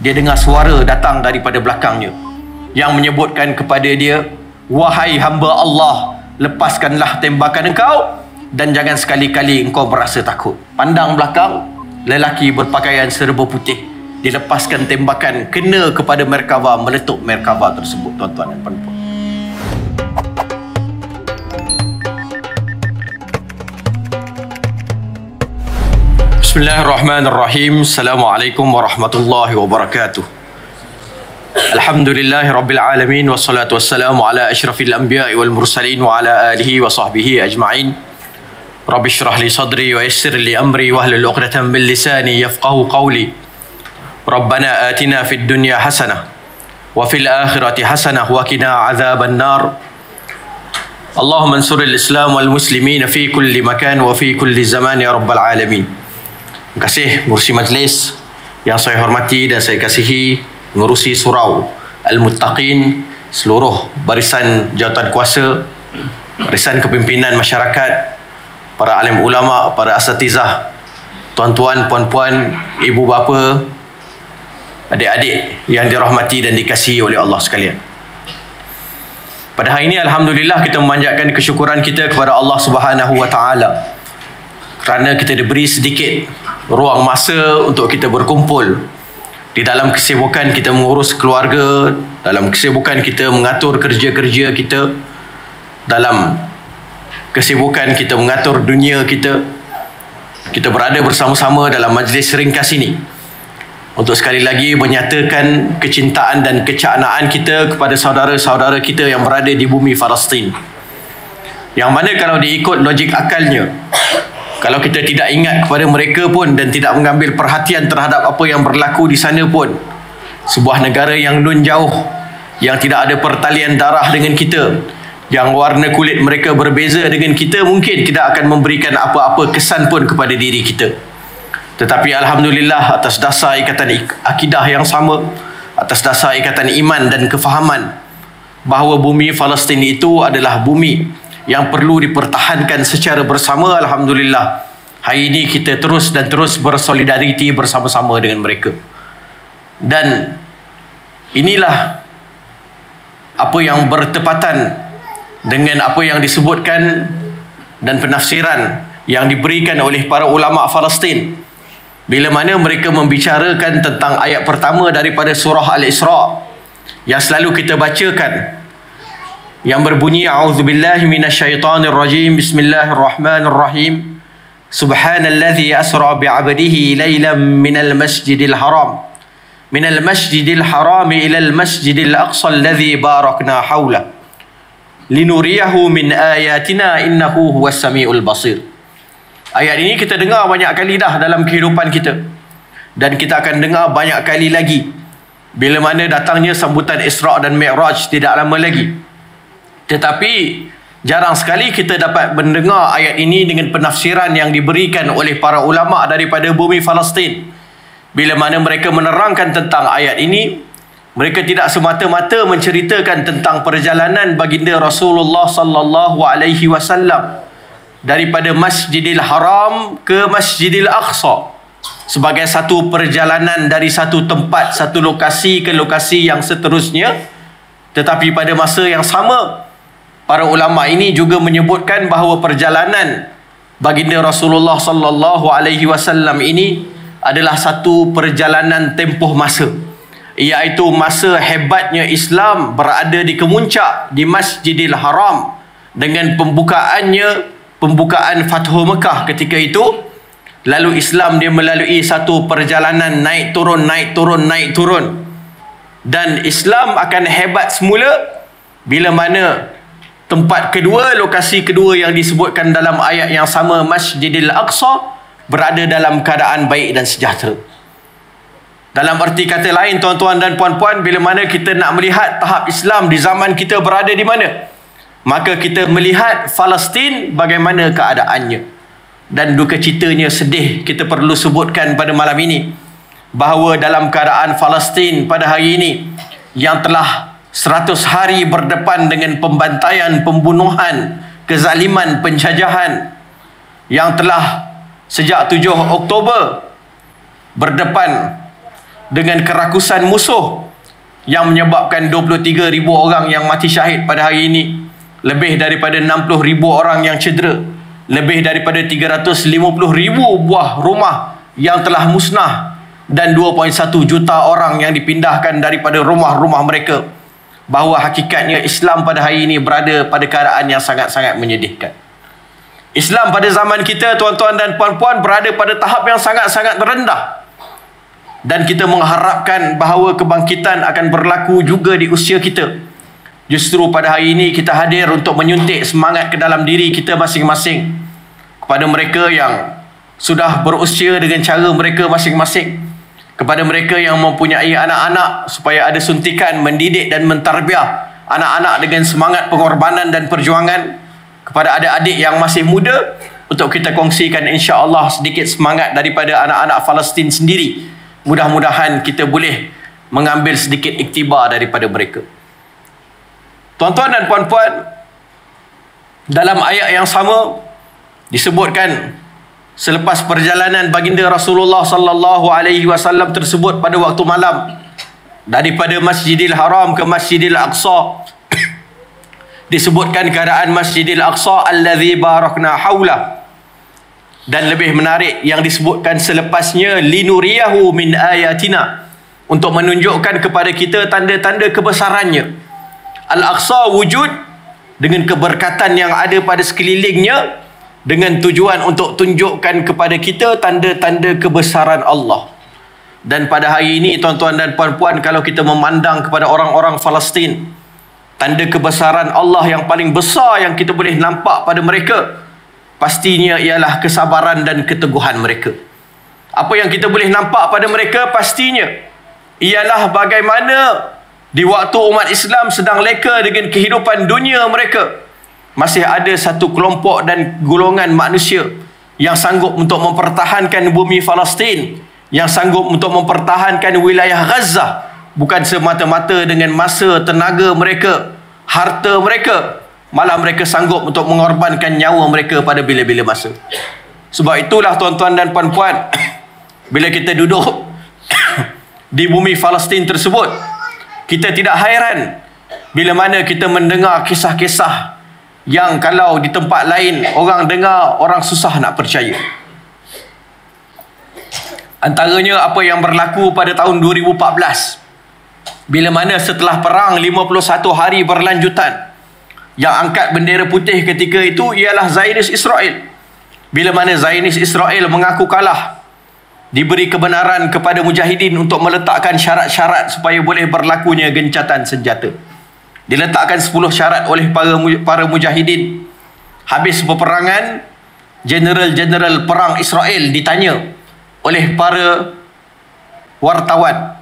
dia dengar suara datang daripada belakangnya yang menyebutkan kepada dia, wahai hamba Allah, lepaskanlah tembakan engkau dan jangan sekali-kali engkau merasa takut. Pandang belakang, lelaki berpakaian serba putih dilepaskan tembakan, kena kepada Merkava, meletup Merkava tersebut, tuan-tuan dan puan-puan. Bismillahirrahmanirrahim. Assalamualaikum warahmatullahi wabarakatuh. Alhamdulillahi rabbil alamin, wassalatu wassalamu ala asyrafil anbiya'i wal mursalin wa ala alihi wa sahbihi ajma'in. Rabbi shrah li sadri wa yassir li amri wahlul 'uqdatam min lisani yafqahu qawli. Rabbana atina fid dunya hasanah wa fil akhirati hasanah wa qina adzaban nar. Allahumma ansuril Islam wal muslimin fi kulli makan wa fi kulli zaman ya rabbal alamin. Terima kasih pengurusi majlis yang saya hormati dan saya kasihi, pengurusi surau Al-Muttaqin, seluruh barisan jawatan kuasa, barisan kepimpinan masyarakat, para alim ulama, para asatizah, tuan-tuan, puan-puan, ibu bapa, adik-adik yang dirahmati dan dikasihi oleh Allah sekalian. Pada hari ini alhamdulillah kita memanjatkan kesyukuran kita kepada Allah Subhanahu wa taala kerana kita diberi sedikit ruang masa untuk kita berkumpul di dalam kesibukan kita mengurus keluarga, dalam kesibukan kita mengatur kerja-kerja kita, dalam kesibukan kita mengatur dunia kita. Kita berada bersama-sama dalam majlis ringkas ini untuk sekali lagi menyatakan kecintaan dan kecaknaan kita kepada saudara-saudara kita yang berada di bumi Palestin, yang mana kalau diikut logik akalnya, kalau kita tidak ingat kepada mereka pun dan tidak mengambil perhatian terhadap apa yang berlaku di sana pun, sebuah negara yang nun jauh, yang tidak ada pertalian darah dengan kita, yang warna kulit mereka berbeza dengan kita, mungkin tidak akan memberikan apa-apa kesan pun kepada diri kita. Tetapi alhamdulillah, atas dasar ikatan akidah yang sama, atas dasar ikatan iman dan kefahaman bahawa bumi Palestin itu adalah bumi yang perlu dipertahankan secara bersama, alhamdulillah hari ini kita terus dan terus bersolidariti bersama-sama dengan mereka. Dan inilah apa yang bertepatan dengan apa yang disebutkan dan penafsiran yang diberikan oleh para ulama Palestin bila mana mereka membicarakan tentang ayat pertama daripada surah Al-Isra yang selalu kita bacakan, yang berbunyi a'udzubillahi minasyaitonir rajim, bismillahirrahmanirrahim, subhanalladzi asra bi'abdihi lailan minal masjidil haram ilal masjidil aqsa alladzi barakna hawla linuriyahu min ayatina innahu huwas samiul basir. Ayat ini kita dengar banyak kali dah dalam kehidupan kita, dan kita akan dengar banyak kali lagi bila mana datangnya sambutan Isra' dan Mi'raj tidak lama lagi. Tetapi jarang sekali kita dapat mendengar ayat ini dengan penafsiran yang diberikan oleh para ulama daripada bumi Palestin. Bila mana mereka menerangkan tentang ayat ini, mereka tidak semata-mata menceritakan tentang perjalanan baginda Rasulullah sallallahu alaihi wasallam daripada Masjidil Haram ke Masjidil Aqsa sebagai satu perjalanan dari satu tempat, satu lokasi ke lokasi yang seterusnya. Tetapi pada masa yang sama, para ulama ini juga menyebutkan bahawa perjalanan baginda Rasulullah sallallahu alaihi wasallam ini adalah satu perjalanan tempoh masa, iaitu masa hebatnya Islam berada di kemuncak di Masjidil Haram dengan pembukaan Fathu Mekah ketika itu. Lalu Islam dia melalui satu perjalanan naik turun, naik turun, naik turun, dan Islam akan hebat semula bila mana tempat kedua, lokasi kedua yang disebutkan dalam ayat yang sama, Masjidil Aqsa, berada dalam keadaan baik dan sejahtera. Dalam arti kata lain, tuan-tuan dan puan-puan, bila mana kita nak melihat tahap Islam di zaman kita berada di mana, maka kita melihat Palestin bagaimana keadaannya. Dan duka citanya sedih kita perlu sebutkan pada malam ini bahawa dalam keadaan Palestin pada hari ini yang telah 100 hari berdepan dengan pembantaian, pembunuhan, kezaliman, penjajahan, yang telah sejak 7 Oktober berdepan dengan kerakusan musuh yang menyebabkan 23,000 orang yang mati syahid pada hari ini, lebih daripada 60,000 orang yang cedera, lebih daripada 350,000 buah rumah yang telah musnah, dan 2.1 juta orang yang dipindahkan daripada rumah-rumah mereka. Bahawa hakikatnya Islam pada hari ini berada pada keadaan yang sangat-sangat menyedihkan. Islam pada zaman kita, tuan-tuan dan puan-puan, berada pada tahap yang sangat-sangat rendah. Dan kita mengharapkan bahawa kebangkitan akan berlaku juga di usia kita. Justru pada hari ini kita hadir untuk menyuntik semangat ke dalam diri kita masing-masing. Kepada mereka yang sudah berusia dengan cara mereka masing-masing. Kepada mereka yang mempunyai anak-anak, supaya ada suntikan mendidik dan mentarbiah anak-anak dengan semangat pengorbanan dan perjuangan. Kepada adik-adik yang masih muda, untuk kita kongsikan insya-Allah sedikit semangat daripada anak-anak Palestin sendiri. Mudah-mudahan kita boleh mengambil sedikit iktibar daripada mereka. Tuan-tuan dan puan-puan, dalam ayat yang sama disebutkan selepas perjalanan baginda Rasulullah sallallahu alaihi wasallam tersebut pada waktu malam daripada Masjidil Haram ke Masjidil Aqsa, disebutkan keadaan Masjidil Aqsa allazi barakna haula. Dan lebih menarik yang disebutkan selepasnya, linuriyahu min ayatina, untuk menunjukkan kepada kita tanda-tanda kebesarannya. Al-Aqsa wujud dengan keberkatan yang ada pada sekelilingnya, dengan tujuan untuk tunjukkan kepada kita tanda-tanda kebesaran Allah. Dan pada hari ini, tuan-tuan dan puan-puan, kalau kita memandang kepada orang-orang Palestin, tanda kebesaran Allah yang paling besar yang kita boleh nampak pada mereka, pastinya ialah kesabaran dan keteguhan mereka. Apa yang kita boleh nampak pada mereka pastinya ialah bagaimana di waktu umat Islam sedang leka dengan kehidupan dunia mereka, masih ada satu kelompok dan golongan manusia yang sanggup untuk mempertahankan bumi Palestin, yang sanggup untuk mempertahankan wilayah Gaza, bukan semata-mata dengan masa, tenaga mereka, harta mereka, malah mereka sanggup untuk mengorbankan nyawa mereka pada bila-bila masa. Sebab itulah tuan-tuan dan puan-puan, bila kita duduk di bumi Palestin tersebut, kita tidak hairan bila mana kita mendengar kisah-kisah yang kalau di tempat lain orang dengar, orang susah nak percaya. Antaranya apa yang berlaku pada tahun 2014, bila mana setelah perang 51 hari berlanjutan, yang angkat bendera putih ketika itu ialah Zionis Israel. Bila mana Zionis Israel mengaku kalah, diberi kebenaran kepada mujahidin untuk meletakkan syarat-syarat supaya boleh berlakunya gencatan senjata. Diletakkan 10 syarat oleh para mujahidin. Habis peperangan, jeneral-jeneral perang Israel ditanya oleh para wartawan.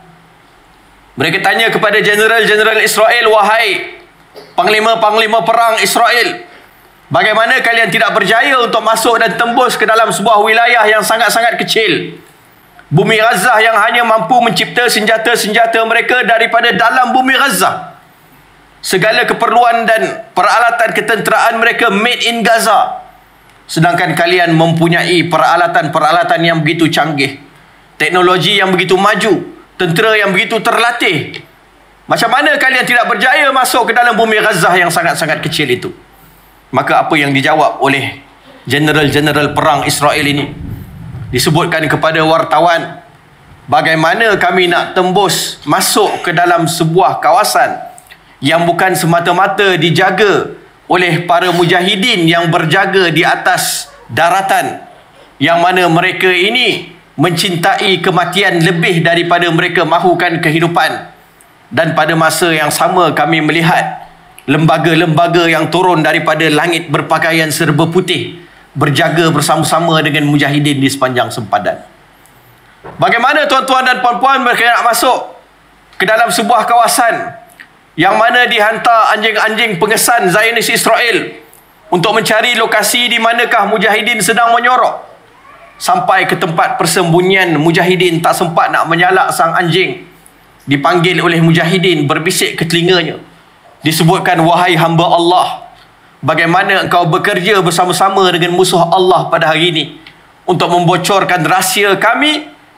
Mereka tanya kepada jeneral-jeneral Israel, wahai panglima-panglima perang Israel, bagaimana kalian tidak berjaya untuk masuk dan tembus ke dalam sebuah wilayah yang sangat-sangat kecil, bumi Gaza, yang hanya mampu mencipta senjata-senjata mereka daripada dalam bumi Gaza. Segala keperluan dan peralatan ketenteraan mereka made in Gaza. Sedangkan kalian mempunyai peralatan-peralatan yang begitu canggih, teknologi yang begitu maju, tentera yang begitu terlatih. Macam mana kalian tidak berjaya masuk ke dalam bumi Gaza yang sangat-sangat kecil itu? Maka apa yang dijawab oleh jeneral-jeneral perang Israel ini? Disebutkan kepada wartawan, bagaimana kami nak tembus masuk ke dalam sebuah kawasan yang bukan semata-mata dijaga oleh para mujahidin yang berjaga di atas daratan, yang mana mereka ini mencintai kematian lebih daripada mereka mahukan kehidupan. Dan pada masa yang sama kami melihat lembaga-lembaga yang turun daripada langit berpakaian serba putih, berjaga bersama-sama dengan mujahidin di sepanjang sempadan. Bagaimana tuan-tuan dan puan-puan mereka nak masuk ke dalam sebuah kawasan yang mana dihantar anjing-anjing pengesan Zionis Israel untuk mencari lokasi di manakah mujahidin sedang menyorok. Sampai ke tempat persembunyian mujahidin, tak sempat nak menyalak sang anjing. Dipanggil oleh mujahidin, berbisik ke telinganya. Disebutkan, wahai hamba Allah, bagaimana engkau bekerja bersama-sama dengan musuh Allah pada hari ini untuk membocorkan rahsia kami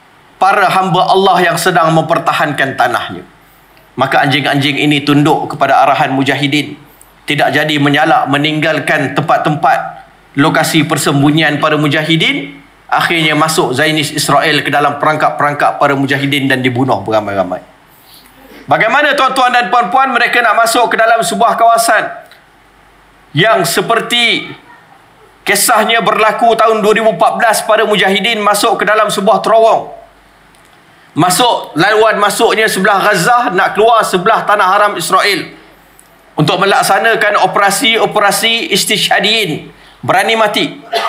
para hamba Allah yang sedang mempertahankan tanahnya. Maka anjing-anjing ini tunduk kepada arahan mujahidin, tidak jadi menyalak meninggalkan tempat-tempat lokasi persembunyian para mujahidin. Akhirnya masuk Zionis Israel ke dalam perangkap-perangkap para mujahidin dan dibunuh beramai-ramai. Bagaimana tuan-tuan dan puan-puan mereka nak masuk ke dalam sebuah kawasan yang seperti kisahnya berlaku tahun 2014, para mujahidin masuk ke dalam sebuah terowong. Laluan masuknya sebelah Gaza, nak keluar sebelah tanah haram Israel untuk melaksanakan operasi istishhadiyin, berani mati.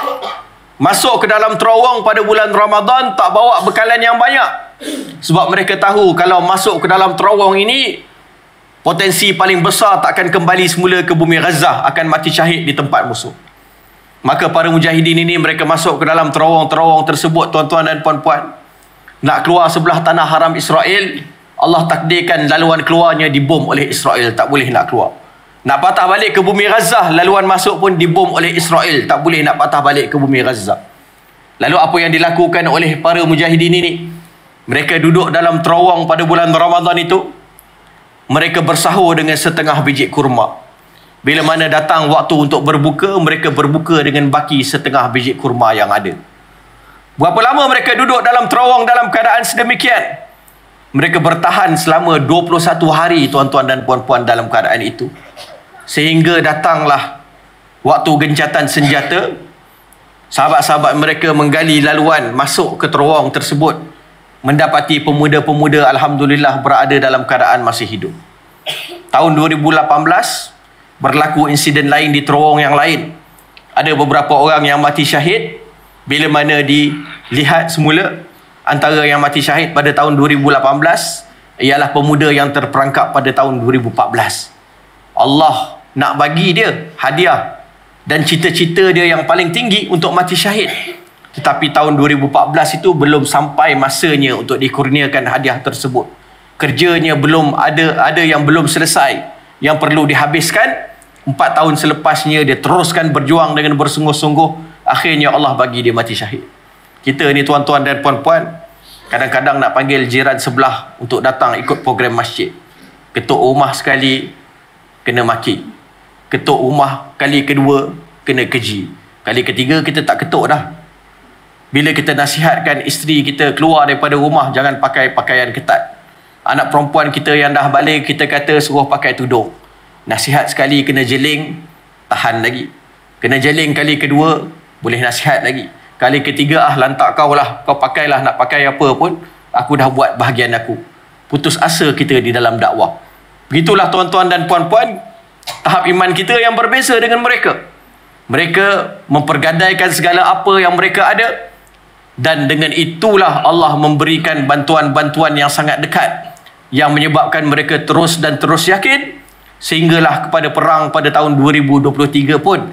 Masuk ke dalam terowong pada bulan Ramadan, tak bawa bekalan yang banyak. Sebab mereka tahu kalau masuk ke dalam terowong ini, potensi paling besar tak akan kembali semula ke bumi Gaza, akan mati syahid di tempat musuh. Maka para mujahidin ini mereka masuk ke dalam terowong-terowong tersebut, tuan-tuan dan puan-puan. Nak keluar sebelah tanah haram Israel, Allah takdirkan laluan keluarnya dibom oleh Israel, tak boleh nak keluar. Nak patah balik ke bumi Gaza, laluan masuk pun dibom oleh Israel, tak boleh nak patah balik ke bumi Gaza. Lalu apa yang dilakukan oleh para mujahidin ini? Mereka duduk dalam terowong pada bulan Ramadan itu, mereka bersahur dengan setengah biji kurma. Bila mana datang waktu untuk berbuka, mereka berbuka dengan baki setengah biji kurma yang ada. Berapa lama mereka duduk dalam terowong dalam keadaan sedemikian? Mereka bertahan selama 21 hari, tuan-tuan dan puan-puan, dalam keadaan itu. Sehingga datanglah waktu gencatan senjata. Sahabat-sahabat mereka menggali laluan masuk ke terowong tersebut, mendapati pemuda-pemuda alhamdulillah berada dalam keadaan masih hidup. Tahun 2018 berlaku insiden lain di terowong yang lain. Ada beberapa orang yang mati syahid. Bila mana dilihat semula, antara yang mati syahid pada tahun 2018 ialah pemuda yang terperangkap pada tahun 2014. Allah nak bagi dia hadiah dan cita-cita dia yang paling tinggi untuk mati syahid. Tetapi tahun 2014 itu belum sampai masanya untuk dikurniakan hadiah tersebut. Kerjanya belum ada yang belum selesai, yang perlu dihabiskan. 4 tahun selepasnya dia teruskan berjuang dengan bersungguh-sungguh. Akhirnya Allah bagi dia mati syahid. Kita ni tuan-tuan dan puan-puan, kadang-kadang nak panggil jiran sebelah untuk datang ikut program masjid. Ketuk rumah sekali kena maki, ketuk rumah kali kedua kena keji, kali ketiga kita tak ketuk dah. Bila kita nasihatkan isteri kita keluar daripada rumah, jangan pakai pakaian ketat. Anak perempuan kita yang dah balik, kita kata suruh pakai tudung. Nasihat sekali kena jeling, tahan lagi. Kena jeling kali kedua, boleh nasihat lagi. Kali ketiga, lantak kau lah, kau pakailah, nak pakai apa pun, aku dah buat bahagian aku. Putus asa kita di dalam dakwah. Begitulah tuan-tuan dan puan-puan, tahap iman kita yang berbeza dengan mereka. Mereka mempergadaikan segala apa yang mereka ada, dan dengan itulah Allah memberikan bantuan-bantuan yang sangat dekat, yang menyebabkan mereka terus dan terus yakin. Sehinggalah kepada perang pada tahun 2023 pun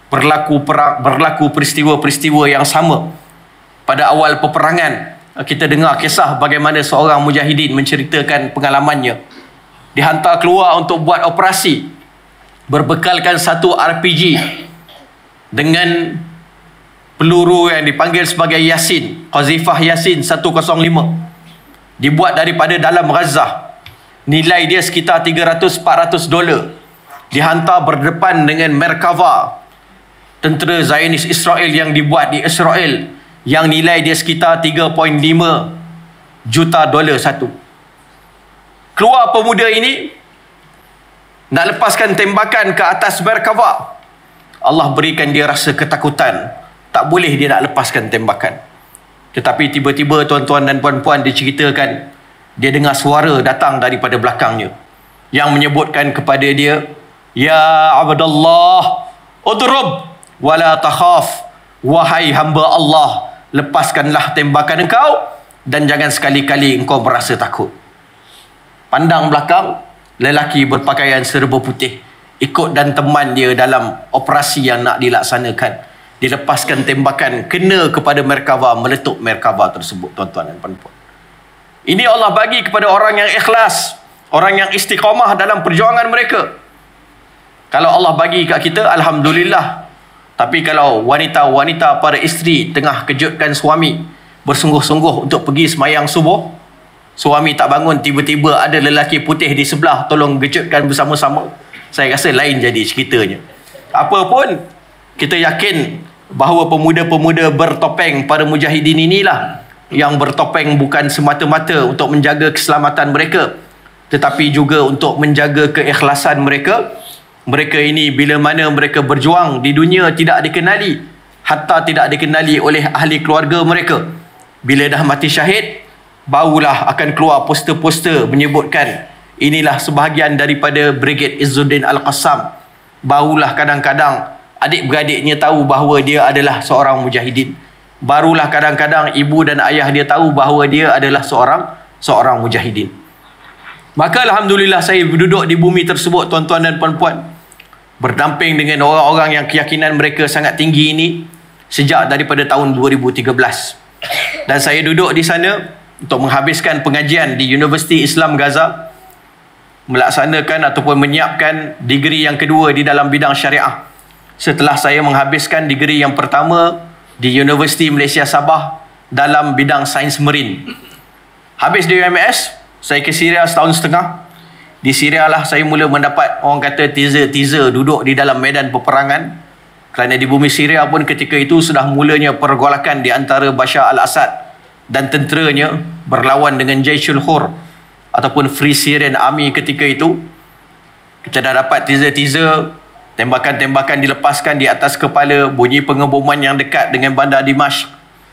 berlaku peristiwa-peristiwa yang sama. Pada awal peperangan, kita dengar kisah bagaimana seorang mujahidin menceritakan pengalamannya. Dihantar keluar untuk buat operasi, berbekalkan satu RPG dengan peluru yang dipanggil sebagai Yasin, Qazifah Yasin 105. Dibuat daripada dalam Gaza. Nilai dia sekitar $300-400. Dihantar berdepan dengan Merkava, tentera Zionis Israel yang dibuat di Israel, yang nilai dia sekitar $3.5 juta satu. Keluar pemuda ini nak lepaskan tembakan ke atas Merkava. Allah berikan dia rasa ketakutan, tak boleh dia nak lepaskan tembakan. Tetapi tiba-tiba tuan-tuan dan puan-puan diceritakan, dia dengar suara datang daripada belakangnya yang menyebutkan kepada dia, "Ya Abdullah, udrub wala takhaf." Wahai hamba Allah, lepaskanlah tembakan engkau dan jangan sekali-kali engkau merasa takut. Pandang belakang, lelaki berpakaian serba putih ikut dan teman dia dalam operasi yang nak dilaksanakan. Dilepaskan tembakan, kena kepada Merkava, meletup Merkava tersebut, tuan-tuan dan puan-puan. Ini Allah bagi kepada orang yang ikhlas, orang yang istiqamah dalam perjuangan mereka. Kalau Allah bagi kat kita, alhamdulillah. Tapi kalau wanita-wanita, para isteri tengah kejutkan suami, bersungguh-sungguh untuk pergi semayang subuh. Suami tak bangun, tiba-tiba ada lelaki putih di sebelah tolong gejutkan bersama-sama. Saya rasa lain jadi ceritanya. Apa pun, kita yakin bahawa pemuda-pemuda bertopeng para mujahidin inilah yang bertopeng bukan semata-mata untuk menjaga keselamatan mereka, tetapi juga untuk menjaga keikhlasan mereka. Mereka ini bila mana mereka berjuang di dunia tidak dikenali, hatta tidak dikenali oleh ahli keluarga mereka. Bila dah mati syahid, barulah akan keluar poster-poster menyebutkan inilah sebahagian daripada Brigade Izzuddin Al-Qassam. Barulah kadang-kadang adik-beradiknya tahu bahawa dia adalah seorang mujahidin. Barulah kadang-kadang ibu dan ayah dia tahu bahawa dia adalah seorang mujahidin. Maka alhamdulillah saya duduk di bumi tersebut, tuan-tuan dan puan-puan, berdamping dengan orang-orang yang keyakinan mereka sangat tinggi ini sejak daripada tahun 2013. Dan saya duduk di sana untuk menghabiskan pengajian di Universiti Islam Gaza, melaksanakan ataupun menyiapkan degree yang kedua di dalam bidang syariah. Setelah saya menghabiskan degree yang pertama di Universiti Malaysia Sabah dalam bidang sains marin. Habis di UMS, saya ke Syria setahun setengah. Di Syria lah saya mula mendapat orang kata teaser duduk di dalam medan peperangan. Kerana di bumi Syria pun ketika itu sudah mulanya pergolakan di antara Bashar al-Assad dan tenteranya berlawan dengan Jaishul Hur ataupun Free Syrian Army ketika itu. Kita dah dapat teaser, tembakan-tembakan dilepaskan di atas kepala, bunyi pengeboman yang dekat dengan bandar Dimashq.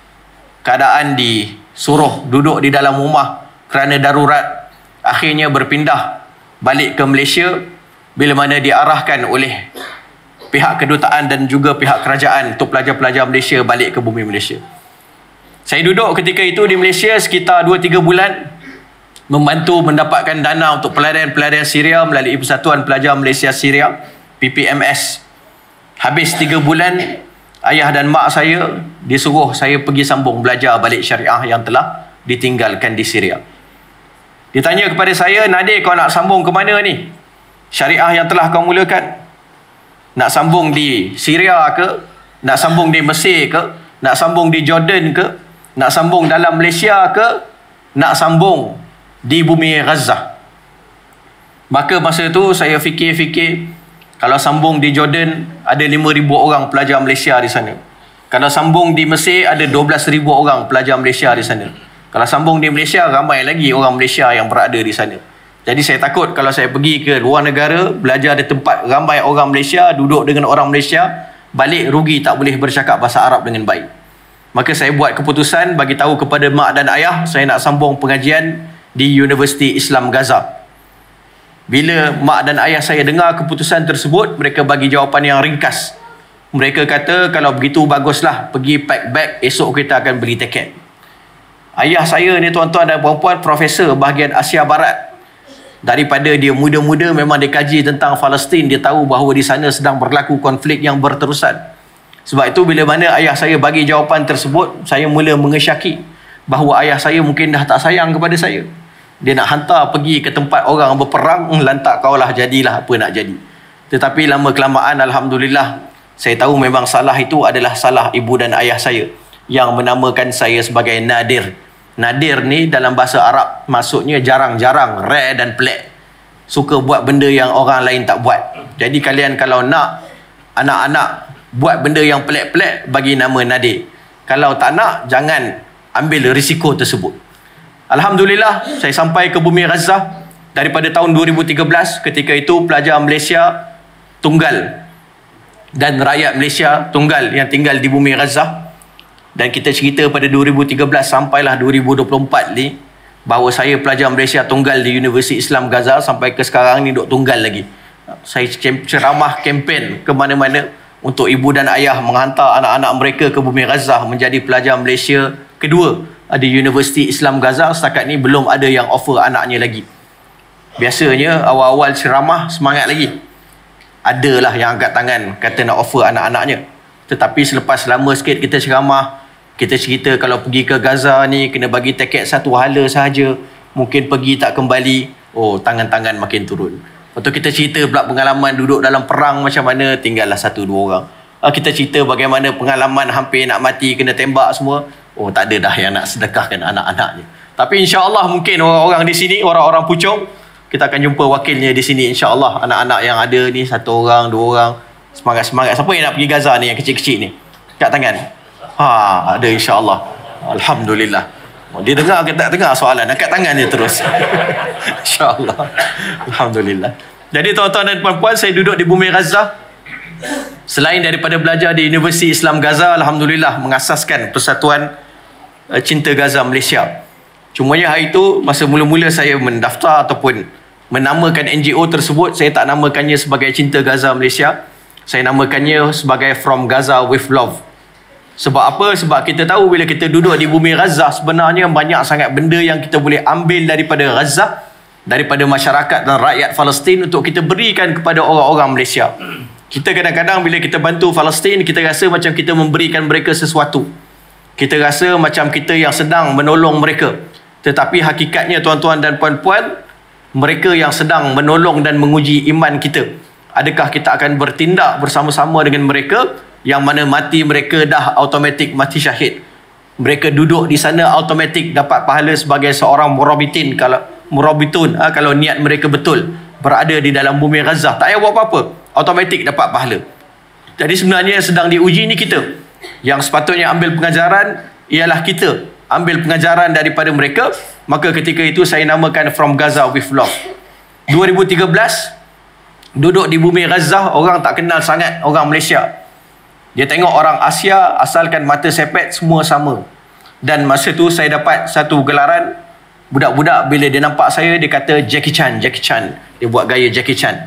Keadaan disuruh duduk di dalam rumah kerana darurat. Akhirnya berpindah balik ke Malaysia bila mana diarahkan oleh pihak kedutaan dan juga pihak kerajaan untuk pelajar-pelajar Malaysia balik ke bumi Malaysia. Saya duduk ketika itu di Malaysia sekitar 2-3 bulan, membantu mendapatkan dana untuk pelarian-pelarian Syria melalui Persatuan Pelajar Malaysia Syria, PPMS. Habis 3 bulan, ayah dan mak saya disuruh saya pergi sambung belajar balik syariah yang telah ditinggalkan di Syria. Ditanya kepada saya, Nadir, kau nak sambung ke mana ni? Syariah yang telah kau mulakan, nak sambung di Syria ke? Nak sambung di Mesir ke? Nak sambung di Jordan ke? Nak sambung dalam Malaysia ke? Nak sambung di bumi Gaza? Maka masa tu saya fikir-fikir, kalau sambung di Jordan ada 5,000 orang pelajar Malaysia di sana. Kalau sambung di Mesir ada 12,000 orang pelajar Malaysia di sana. Kalau sambung di Malaysia, ramai lagi orang Malaysia yang berada di sana. Jadi saya takut kalau saya pergi ke luar negara, belajar di tempat ramai orang Malaysia, duduk dengan orang Malaysia, balik rugi tak boleh bercakap bahasa Arab dengan baik. Maka saya buat keputusan bagi tahu kepada mak dan ayah, saya nak sambung pengajian di Universiti Islam Gaza. Bila mak dan ayah saya dengar keputusan tersebut, mereka bagi jawapan yang ringkas. Mereka kata, kalau begitu baguslah, pergi pack bag, esok kita akan beli tiket. Ayah saya ni tuan-tuan dan puan-puan, profesor bahagian Asia Barat. Daripada dia muda-muda memang dia kaji tentang Palestin, dia tahu bahawa di sana sedang berlaku konflik yang berterusan. Sebab itu bila mana ayah saya bagi jawapan tersebut, saya mula mengesyaki bahawa ayah saya mungkin dah tak sayang kepada saya. Dia nak hantar pergi ke tempat orang berperang, lantak kaulah jadilah apa nak jadi. Tetapi lama-kelamaan alhamdulillah, saya tahu memang salah itu adalah salah ibu dan ayah saya yang menamakan saya sebagai Nadir. Nadir ni dalam bahasa Arab maksudnya jarang-jarang, rare dan pelik. Suka buat benda yang orang lain tak buat. Jadi kalian kalau nak anak-anak buat benda yang pelik-pelik, bagi nama Nadir. Kalau tak nak, jangan ambil risiko tersebut. Alhamdulillah, saya sampai ke bumi Gaza daripada tahun 2013. Ketika itu pelajar Malaysia tunggal dan rakyat Malaysia tunggal yang tinggal di bumi Gaza. Dan kita cerita pada 2013 sampailah 2024 ni, bahawa saya pelajar Malaysia tunggal di Universiti Islam Gaza, sampai ke sekarang ni duk tunggal lagi. Saya ceramah kempen ke mana-mana untuk ibu dan ayah menghantar anak-anak mereka ke bumi Gaza menjadi pelajar Malaysia kedua di Universiti Islam Gaza. Setakat ni belum ada yang offer anaknya lagi. Biasanya awal-awal ceramah semangat lagi, adalah yang angkat tangan kata nak offer anak-anaknya. Tetapi selepas lama sikit kita ceramah, kita cerita kalau pergi ke Gaza ni kena bagi tiket satu hala sahaja, mungkin pergi tak kembali, oh tangan-tangan makin turun. Lepas tu kita cerita pula pengalaman duduk dalam perang macam mana, tinggallah 1-2 orang. Kita cerita bagaimana pengalaman hampir nak mati, kena tembak semua, oh tak ada dah yang nak sedekahkan anak-anaknya. Tapi insya-Allah mungkin orang-orang di sini, orang-orang Puchong, kita akan jumpa wakilnya di sini insya-Allah. Anak-anak yang ada ni 1 orang, 2 orang, semangat-semangat. Siapa yang nak pergi Gaza ni, yang kecil-kecil ni? Kat tangan. Ada insya-Allah. Alhamdulillah. Dia dengar ke tak dengar soalan? Angkat tangan dia terus. InsyaAllah. Alhamdulillah. Jadi tuan-tuan dan puan-puan, saya duduk di bumi Gaza. Selain daripada belajar di Universiti Islam Gaza, Alhamdulillah mengasaskan Persatuan Cinta Gaza Malaysia. Cumanya hari itu, masa mula-mula saya mendaftar ataupun menamakan NGO tersebut, saya tak namakannya sebagai Cinta Gaza Malaysia. Saya namakannya sebagai From Gaza With Love. Sebab apa? Sebab kita tahu bila kita duduk di bumi Gaza, sebenarnya banyak sangat benda yang kita boleh ambil daripada Gaza, daripada masyarakat dan rakyat Palestin untuk kita berikan kepada orang-orang Malaysia. Kita kadang-kadang bila kita bantu Palestin, kita rasa macam kita memberikan mereka sesuatu. Kita rasa macam kita yang sedang menolong mereka. Tetapi hakikatnya tuan-tuan dan puan-puan, mereka yang sedang menolong dan menguji iman kita. Adakah kita akan bertindak bersama-sama dengan mereka, yang mana mati mereka dah automatik mati syahid. Mereka duduk di sana automatik dapat pahala sebagai seorang murabitun kalau niat mereka betul berada di dalam bumi Gaza. Tak payah buat apa-apa, automatik dapat pahala. Jadi sebenarnya yang sedang diuji ni kita. Yang sepatutnya ambil pengajaran ialah kita ambil pengajaran daripada mereka. Maka ketika itu saya namakan From Gaza With Love. 2013 duduk di bumi Gaza, orang tak kenal sangat orang Malaysia. Dia tengok orang Asia, asalkan mata sepet, semua sama. Dan masa tu saya dapat satu gelaran. Budak-budak bila dia nampak saya, dia kata Jackie Chan, Jackie Chan. Dia buat gaya Jackie Chan.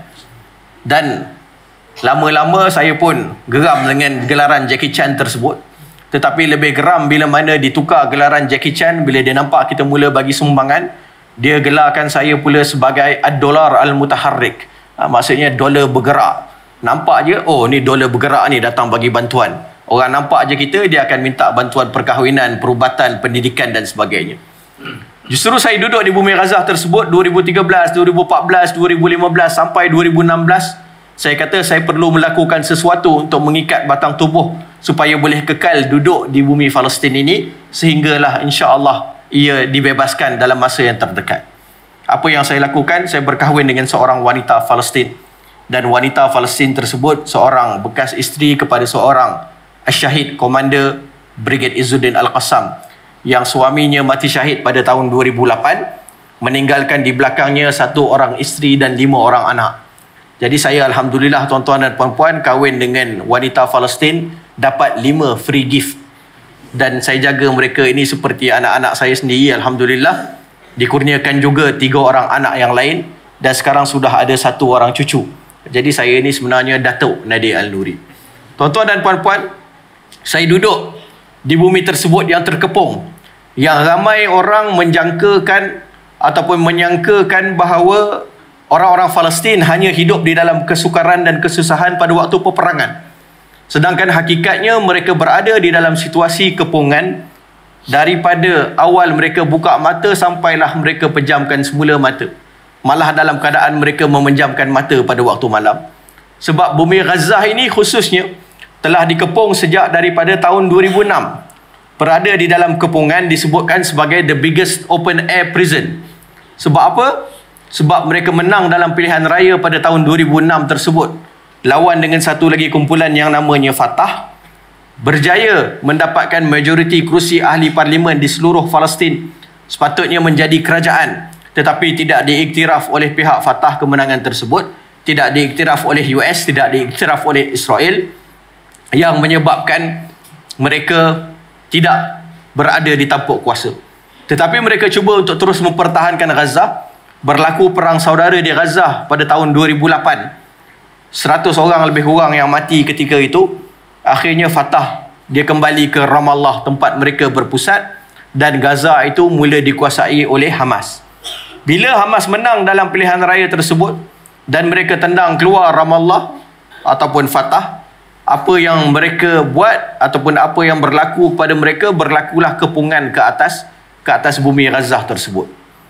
Dan lama-lama saya pun geram dengan gelaran Jackie Chan tersebut. Tetapi lebih geram bila mana ditukar gelaran Jackie Chan, bila dia nampak kita mula bagi sumbangan, dia gelarkan saya pula sebagai Ad-Dolar Al-Mutaharrik. Maksudnya dolar bergerak. Nampak je, oh ni dolar bergerak ni datang bagi bantuan. Orang nampak je kita, dia akan minta bantuan perkahwinan, perubatan, pendidikan dan sebagainya. Justru saya duduk di bumi Gaza tersebut 2013, 2014, 2015 sampai 2016. Saya kata saya perlu melakukan sesuatu untuk mengikat batang tubuh supaya boleh kekal duduk di bumi Palestin ini, sehinggalah insya-Allah ia dibebaskan dalam masa yang terdekat. Apa yang saya lakukan? Saya berkahwin dengan seorang wanita Palestin. Dan wanita Palestin tersebut seorang bekas isteri kepada seorang syahid Komander Brigade Izzuddin Al-Qassam, yang suaminya mati syahid pada tahun 2008, meninggalkan di belakangnya 1 orang isteri dan 5 orang anak. Jadi saya alhamdulillah tuan-tuan dan puan-puan kahwin dengan wanita Palestin, dapat 5 free gift. Dan saya jaga mereka ini seperti anak-anak saya sendiri. Alhamdulillah dikurniakan juga 3 orang anak yang lain, dan sekarang sudah ada 1 orang cucu. Jadi saya ini sebenarnya Datuk Nadir Al-Nuri. Tuan-tuan dan puan-puan, saya duduk di bumi tersebut yang terkepung, yang ramai orang menjangkakan ataupun menyangkakan bahawa orang-orang Palestin hanya hidup di dalam kesukaran dan kesusahan pada waktu peperangan. Sedangkan hakikatnya mereka berada di dalam situasi kepungan daripada awal mereka buka mata sampailah mereka pejamkan semula mata. Malah dalam keadaan mereka memejamkan mata pada waktu malam. Sebab bumi Gaza ini khususnya telah dikepung sejak daripada tahun 2006. Berada di dalam kepungan disebutkan sebagai the biggest open air prison. Sebab apa? Sebab mereka menang dalam pilihan raya pada tahun 2006 tersebut. Lawan dengan satu lagi kumpulan yang namanya Fatah. Berjaya mendapatkan majoriti kerusi ahli parlimen di seluruh Palestin. Sepatutnya menjadi kerajaan. Tetapi tidak diiktiraf oleh pihak Fatah kemenangan tersebut. Tidak diiktiraf oleh US, tidak diiktiraf oleh Israel. Yang menyebabkan mereka tidak berada di tampuk kuasa. Tetapi mereka cuba untuk terus mempertahankan Gaza. Berlaku perang saudara di Gaza pada tahun 2008. 100 orang lebih kurang yang mati ketika itu. Akhirnya Fatah dia kembali ke Ramallah, tempat mereka berpusat, dan Gaza itu mula dikuasai oleh Hamas. Bila Hamas menang dalam pilihan raya tersebut dan mereka tendang keluar Ramallah ataupun Fatah, apa yang mereka buat ataupun apa yang berlaku pada mereka, berlakulah kepungan ke atas bumi Gaza tersebut.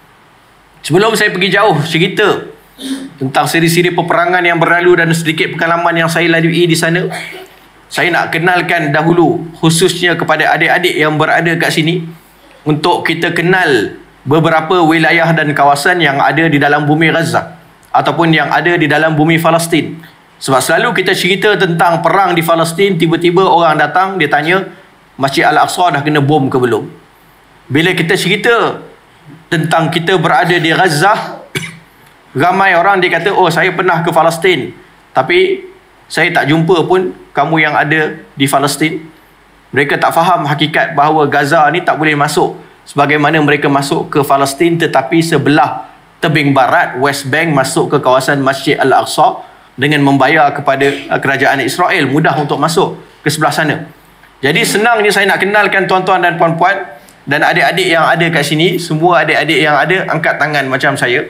Sebelum saya pergi jauh cerita tentang siri-siri peperangan yang berlalu dan sedikit pengalaman yang saya lalui di sana, saya nak kenalkan dahulu khususnya kepada adik-adik yang berada kat sini untuk kita kenal beberapa wilayah dan kawasan yang ada di dalam bumi Gaza ataupun yang ada di dalam bumi Palestin. Sebab selalu kita cerita tentang perang di Palestin, tiba-tiba orang datang dia tanya Masjid Al-Aqsa dah kena bom ke belum. Bila kita cerita tentang kita berada di Gaza, ramai orang dia kata, oh saya pernah ke Palestin tapi saya tak jumpa pun kamu yang ada di Palestin. Mereka tak faham hakikat bahawa Gaza ni tak boleh masuk sebagaimana mereka masuk ke Palestin, tetapi sebelah tebing barat West Bank masuk ke kawasan Masjid Al-Aqsa dengan membayar kepada kerajaan Israel, mudah untuk masuk ke sebelah sana. Jadi senangnya saya nak kenalkan tuan-tuan dan puan-puan dan adik-adik yang ada kat sini, semua adik-adik yang ada angkat tangan macam saya.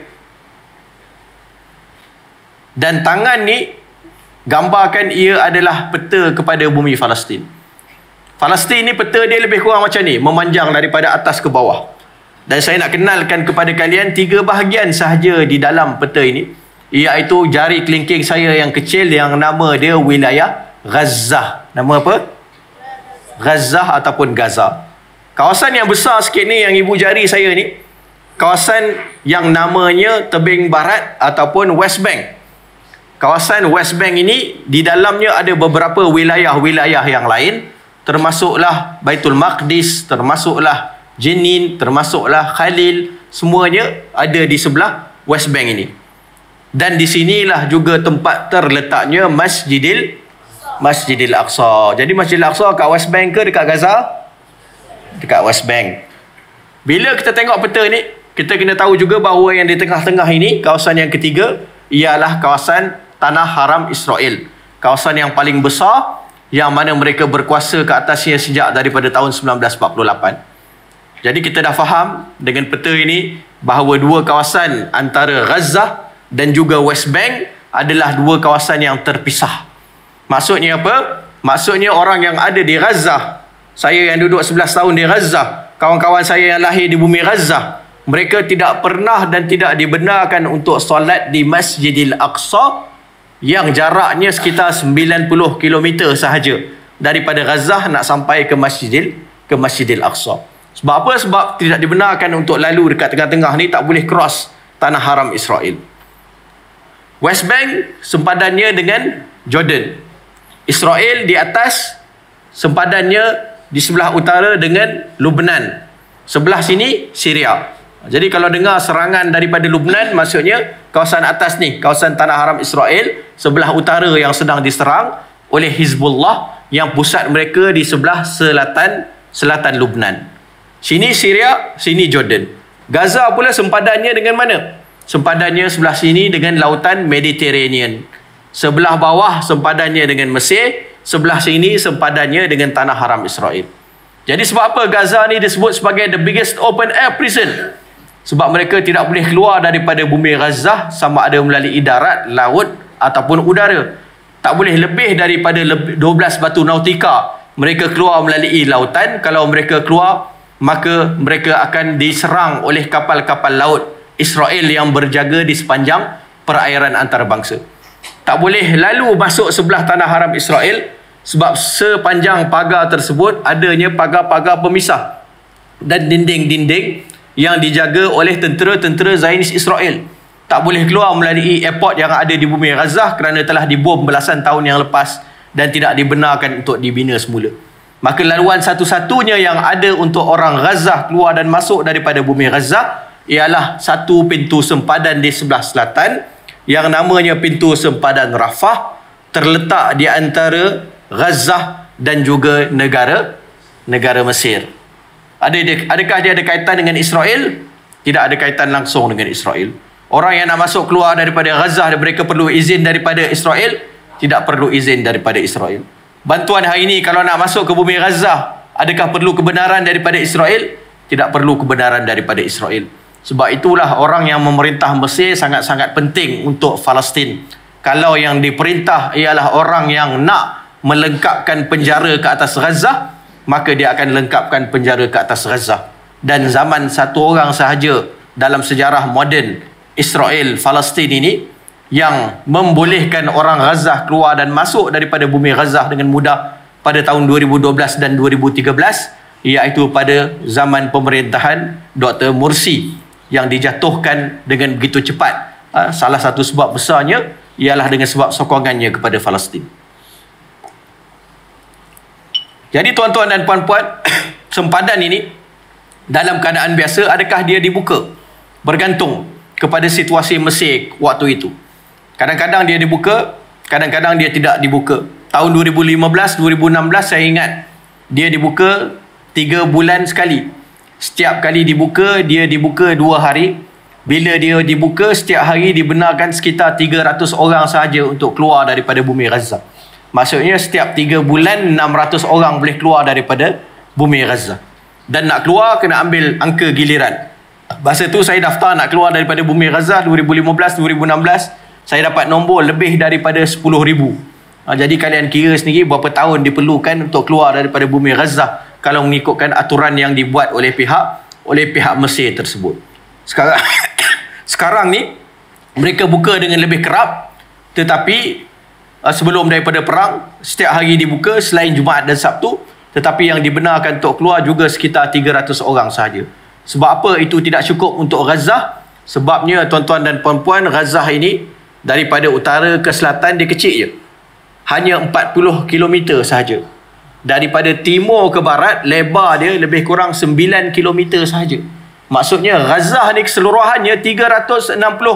Dan tangan ni gambarkan ia adalah peta kepada bumi Palestin. Palestin ni peta dia lebih kurang macam ni, memanjang daripada atas ke bawah. Dan saya nak kenalkan kepada kalian 3 bahagian sahaja di dalam peta ini, iaitu jari kelingking saya yang kecil yang nama dia wilayah Gaza. Nama apa? Gaza ataupun Gaza. Kawasan yang besar sikit ni yang ibu jari saya ni, kawasan yang namanya tebing barat ataupun West Bank. Kawasan West Bank ini di dalamnya ada beberapa wilayah-wilayah yang lain, termasuklah Baitul Maqdis, termasuklah Jenin, termasuklah Khalil, semuanya ada di sebelah West Bank ini. Dan di sinilah juga tempat terletaknya Masjidil Aqsa. Jadi Masjidil Aqsa kat West Bank ke dekat Gaza? Dekat West Bank. Bila kita tengok peta ni, kita kena tahu juga bahawa yang di tengah-tengah ini, kawasan yang ketiga, ialah kawasan Tanah Haram Israel. Kawasan yang paling besar, yang mana mereka berkuasa ke atasnya sejak daripada tahun 1948. Jadi kita dah faham dengan peta ini bahawa 2 kawasan antara Gaza dan juga West Bank adalah 2 kawasan yang terpisah. Maksudnya apa? Maksudnya orang yang ada di Gaza, saya yang duduk 11 tahun di Gaza, kawan-kawan saya yang lahir di bumi Gaza, mereka tidak pernah dan tidak dibenarkan untuk solat di Masjidil Aqsa yang jaraknya sekitar 90 km sahaja daripada Gaza nak sampai ke Masjidil Aqsa. Sebab apa? Sebab tidak dibenarkan untuk lalu dekat tengah-tengah ni, tak boleh cross Tanah Haram Israel. West Bank sempadannya dengan Jordan. Israel di atas, sempadannya di sebelah utara dengan Lubnan. Sebelah sini Syria. Jadi kalau dengar serangan daripada Lubnan, maksudnya kawasan atas ni, kawasan Tanah Haram Israel, sebelah utara yang sedang diserang oleh Hizbullah yang pusat mereka di sebelah selatan Lubnan. Sini Syria, sini Jordan. Gaza pula sempadannya dengan mana? Sempadannya sebelah sini dengan lautan Mediterranean. Sebelah bawah sempadannya dengan Mesir, sebelah sini sempadannya dengan Tanah Haram Israel. Jadi sebab apa Gaza ni disebut sebagai the biggest open air prison? Sebab mereka tidak boleh keluar daripada bumi Gaza sama ada melalui darat, laut ataupun udara. Tak boleh lebih daripada 12 batu nautika. Mereka keluar melalui lautan. Kalau mereka keluar, maka mereka akan diserang oleh kapal-kapal laut Israel yang berjaga di sepanjang perairan antarabangsa. Tak boleh lalu masuk sebelah Tanah Haram Israel sebab sepanjang pagar tersebut adanya pagar-pagar pemisah dan dinding-dinding yang dijaga oleh tentera-tentera Zionis Israel. Tak boleh keluar melalui airport yang ada di bumi Gaza kerana telah dibom belasan tahun yang lepas dan tidak dibenarkan untuk dibina semula. Maka laluan satu-satunya yang ada untuk orang Gaza keluar dan masuk daripada bumi Gaza ialah satu pintu sempadan di sebelah selatan yang namanya pintu sempadan Rafah, terletak di antara Gaza dan juga negara Mesir. Adakah dia ada kaitan dengan Israel? Tidak ada kaitan langsung dengan Israel. Orang yang nak masuk keluar daripada Gaza, mereka perlu izin daripada Israel? Tidak perlu izin daripada Israel. Bantuan hari ini kalau nak masuk ke bumi Gaza, adakah perlu kebenaran daripada Israel? Tidak perlu kebenaran daripada Israel. Sebab itulah orang yang memerintah Mesir sangat-sangat penting untuk Palestin. Kalau yang diperintah ialah orang yang nak melengkapkan penjara ke atas Gaza, maka dia akan lengkapkan penjara ke atas Gaza. Dan zaman satu orang sahaja dalam sejarah moden Israel Palestin ini, yang membolehkan orang Gaza keluar dan masuk daripada bumi Gaza dengan mudah pada tahun 2012 dan 2013, iaitu pada zaman pemerintahan Dr. Morsi yang dijatuhkan dengan begitu cepat. Salah satu sebab besarnya ialah dengan sebab sokongannya kepada Palestin. Jadi tuan-tuan dan puan-puan, sempadan ini dalam keadaan biasa adakah dia dibuka? Bergantung kepada situasi Mesir waktu itu. Kadang-kadang dia dibuka, kadang-kadang dia tidak dibuka. Tahun 2015, 2016 saya ingat dia dibuka 3 bulan sekali. Setiap kali dibuka, dia dibuka 2 hari. Bila dia dibuka, setiap hari dibenarkan sekitar 300 orang sahaja untuk keluar daripada bumi Gaza. Maksudnya setiap 3 bulan 600 orang boleh keluar daripada bumi Gaza. Dan nak keluar kena ambil angka giliran. Masa tu saya daftar nak keluar daripada bumi Gaza 2015, 2016. Saya dapat nombor lebih daripada 10,000. Jadi kalian kira sendiri berapa tahun diperlukan untuk keluar daripada bumi Gaza kalau mengikutkan aturan yang dibuat oleh pihak Mesir tersebut. Sekarang ni mereka buka dengan lebih kerap, tetapi sebelum daripada perang setiap hari dibuka selain Jumaat dan Sabtu, tetapi yang dibenarkan untuk keluar juga sekitar 300 orang sahaja. Sebab apa itu tidak cukup untuk Gaza? Sebabnya tuan-tuan dan puan-puan, Gaza ini daripada utara ke selatan dia kecil je. Hanya 40 km sahaja. Daripada timur ke barat, lebar dia lebih kurang 9 km sahaja. Maksudnya Gaza ni keseluruhannya 360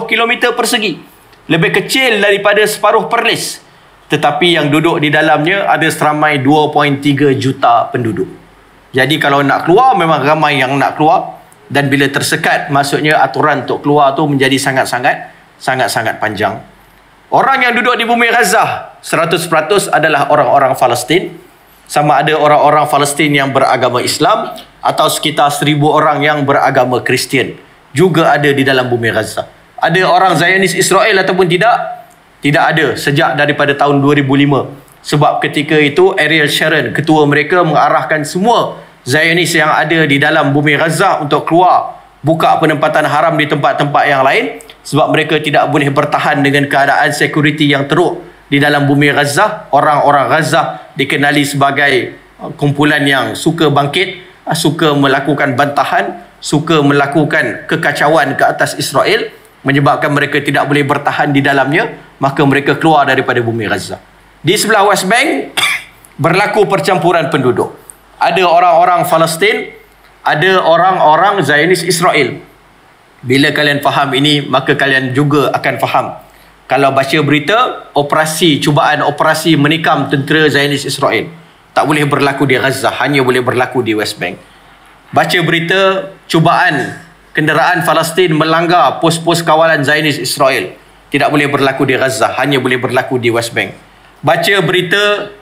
km persegi. Lebih kecil daripada separuh Perlis. Tetapi yang duduk di dalamnya ada seramai 2.3 juta penduduk. Jadi kalau nak keluar, memang ramai yang nak keluar. Dan bila tersekat, maksudnya aturan untuk keluar tu menjadi sangat-sangat panjang. Orang yang duduk di bumi Gaza 100% adalah orang-orang Palestin. Sama ada orang-orang Palestin yang beragama Islam atau sekitar 1,000 orang yang beragama Kristian juga ada di dalam bumi Gaza. Ada orang Zionis Israel ataupun tidak? Tidak ada sejak daripada tahun 2005. Sebab ketika itu Ariel Sharon, ketua mereka, mengarahkan semua Zionis yang ada di dalam bumi Gaza untuk keluar, buka penempatan haram di tempat-tempat yang lain, sebab mereka tidak boleh bertahan dengan keadaan security yang teruk di dalam bumi Gaza. Orang-orang Gaza dikenali sebagai kumpulan yang suka bangkit, suka melakukan bantahan, suka melakukan kekacauan ke atas Israel, menyebabkan mereka tidak boleh bertahan di dalamnya, maka mereka keluar daripada bumi Gaza. Di sebelah West Bank berlaku percampuran penduduk. Ada orang-orang Palestin, ada orang-orang Zionis Israel. Bila kalian faham ini, maka kalian juga akan faham. Kalau baca berita, cubaan operasi menikam tentera Zionis Israel tak boleh berlaku di Gaza, hanya boleh berlaku di West Bank. Baca berita cubaan kenderaan Palestin melanggar pos-pos kawalan Zionis Israel, tidak boleh berlaku di Gaza, hanya boleh berlaku di West Bank. Baca berita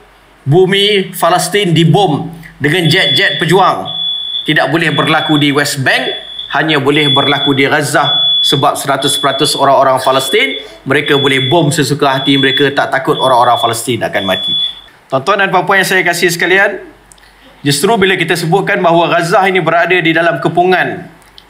bumi Palestin dibom dengan jet-jet pejuang, tidak boleh berlaku di West Bank, hanya boleh berlaku di Gaza. Sebab 100% orang-orang Palestin, mereka boleh bom sesuka hati mereka, tak takut orang-orang Palestin akan mati. Tuan-tuan dan puan-puan yang saya kasih sekalian, justru bila kita sebutkan bahawa Gaza ini berada di dalam kepungan,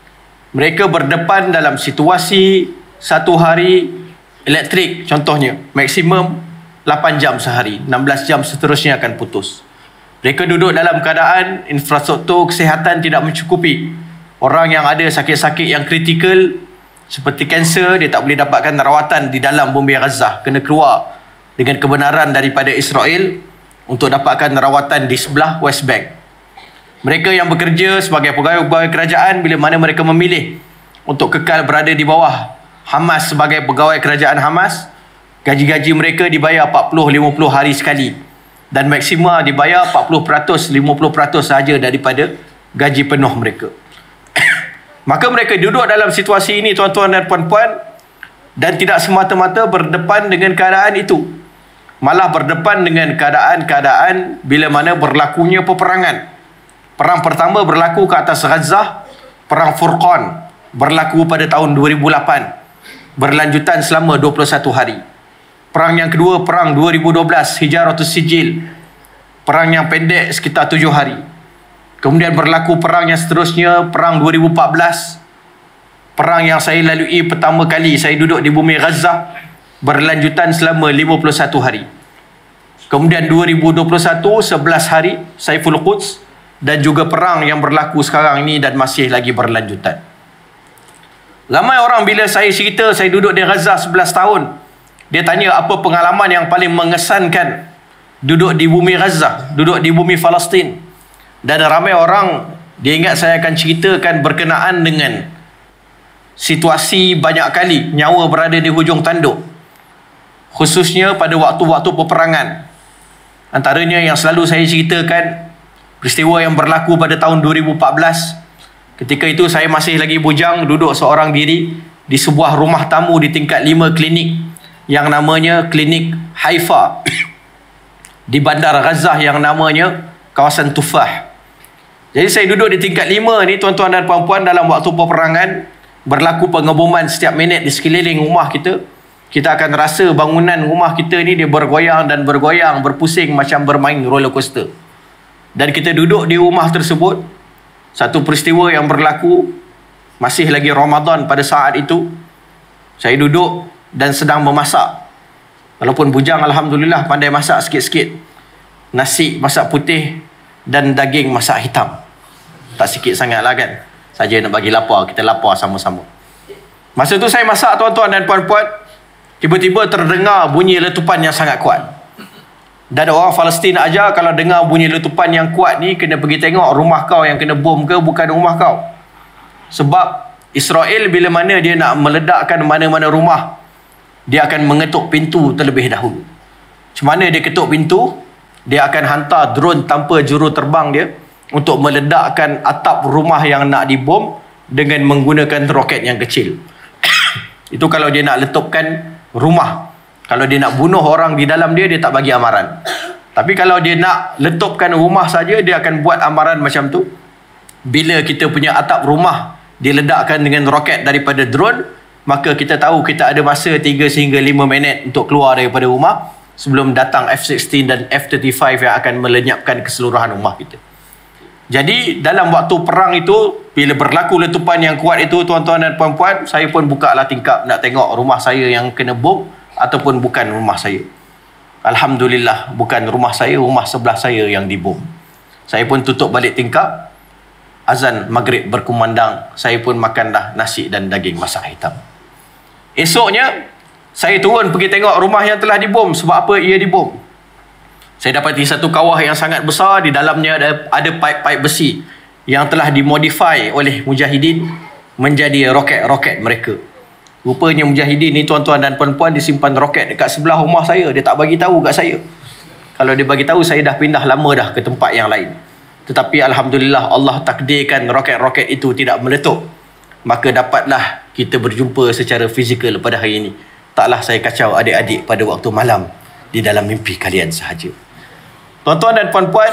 mereka berdepan dalam situasi satu hari elektrik, contohnya maksimum 8 jam sehari, 16 jam seterusnya akan putus. Mereka duduk dalam keadaan infrastruktur kesihatan tidak mencukupi. Orang yang ada sakit-sakit yang kritikal seperti kanser, dia tak boleh dapatkan rawatan di dalam bumi Gaza, kena keluar dengan kebenaran daripada Israel untuk dapatkan rawatan di sebelah West Bank. Mereka yang bekerja sebagai pegawai-pegawai kerajaan, bila mana mereka memilih untuk kekal berada di bawah Hamas sebagai pegawai kerajaan Hamas, gaji-gaji mereka dibayar 40-50 hari sekali. Dan maksima dibayar 40%, 50% sahaja daripada gaji penuh mereka. Maka mereka duduk dalam situasi ini, tuan-tuan dan puan-puan, dan tidak semata-mata berdepan dengan keadaan itu. Malah berdepan dengan keadaan-keadaan bila mana berlakunya peperangan. Perang pertama berlaku ke atas Gaza, Perang Furqan berlaku pada tahun 2008, berlanjutan selama 21 hari. Perang yang kedua, Perang 2012, Hijaratus Sijil, perang yang pendek sekitar 7 hari. Kemudian berlaku perang yang seterusnya, Perang 2014, perang yang saya lalui pertama kali saya duduk di bumi Gaza, berlanjutan selama 51 hari. Kemudian 2021 11 hari Saiful Quds, dan juga perang yang berlaku sekarang ini dan masih lagi berlanjutan. Ramai orang bila saya cerita saya duduk di Gaza 11 tahun, dia tanya apa pengalaman yang paling mengesankan duduk di bumi Gaza, duduk di bumi Palestin. Dan ramai orang dia ingat saya akan ceritakan berkenaan dengan situasi banyak kali nyawa berada di hujung tanduk, khususnya pada waktu-waktu peperangan. Antaranya yang selalu saya ceritakan peristiwa yang berlaku pada tahun 2014. Ketika itu saya masih lagi bujang, duduk seorang diri di sebuah rumah tamu di tingkat 5 klinik yang namanya Klinik Haifa di bandar Gaza yang namanya kawasan Tufah. Jadi saya duduk di tingkat 5 ni, tuan-tuan dan puan-puan, dalam waktu peperangan berlaku pengeboman setiap minit di sekeliling rumah kita. Kita akan rasa bangunan rumah kita ni dia bergoyang dan bergoyang, berpusing macam bermain roller coaster. Dan kita duduk di rumah tersebut. Satu peristiwa yang berlaku masih lagi Ramadan pada saat itu. Saya duduk dan sedang memasak. Walaupun bujang, alhamdulillah pandai masak sikit-sikit. Nasi masak putih dan daging masak hitam. Tak sikit sangatlah kan. Saja nak bagi lapar, kita lapar sama-sama. Masa tu saya masak, tuan-tuan dan puan-puan, tiba-tiba terdengar bunyi letupan yang sangat kuat. Dan orang Palestin ajar kalau dengar bunyi letupan yang kuat ni, kena pergi tengok rumah kau yang kena bom ke bukan rumah kau. Sebab Israel bila mana dia nak meledakkan mana-mana rumah, dia akan mengetuk pintu terlebih dahulu. Macam mana dia ketuk pintu? Dia akan hantar drone tanpa juru terbang dia untuk meledakkan atap rumah yang nak dibom dengan menggunakan roket yang kecil. Itu kalau dia nak letupkan rumah. Kalau dia nak bunuh orang di dalam dia, dia tak bagi amaran. Tapi kalau dia nak letupkan rumah saja, dia akan buat amaran macam tu. Bila kita punya atap rumah diledakkan dengan roket daripada drone, maka kita tahu kita ada masa 3 sehingga 5 minit untuk keluar daripada rumah sebelum datang F-16 dan F-35 yang akan melenyapkan keseluruhan rumah kita. Jadi dalam waktu perang itu, bila berlaku letupan yang kuat itu, tuan-tuan dan puan-puan, saya pun buka lah tingkap nak tengok rumah saya yang kena bom ataupun bukan rumah saya. Alhamdulillah bukan rumah saya, rumah sebelah saya yang dibom. Saya pun tutup balik tingkap. Azan maghrib berkumandang, saya pun makanlah nasi dan daging masak hitam. Esoknya saya turun pergi tengok rumah yang telah dibom. Sebab apa ia dibom? Saya dapati satu kawah yang sangat besar, di dalamnya ada paip-paip besi yang telah dimodifai oleh mujahidin menjadi roket-roket mereka. Rupanya mujahidin ni, tuan-tuan dan puan-puan, disimpan roket dekat sebelah rumah saya. Dia tak bagi tahu kat saya. Kalau dia bagi tahu, saya dah pindah lama dah ke tempat yang lain. Tetapi alhamdulillah Allah takdirkan roket-roket itu tidak meletup. Maka dapatlah kita berjumpa secara fizikal pada hari ini. Taklah saya kacau adik-adik pada waktu malam di dalam mimpi kalian sahaja. Tuan-tuan dan puan-puan,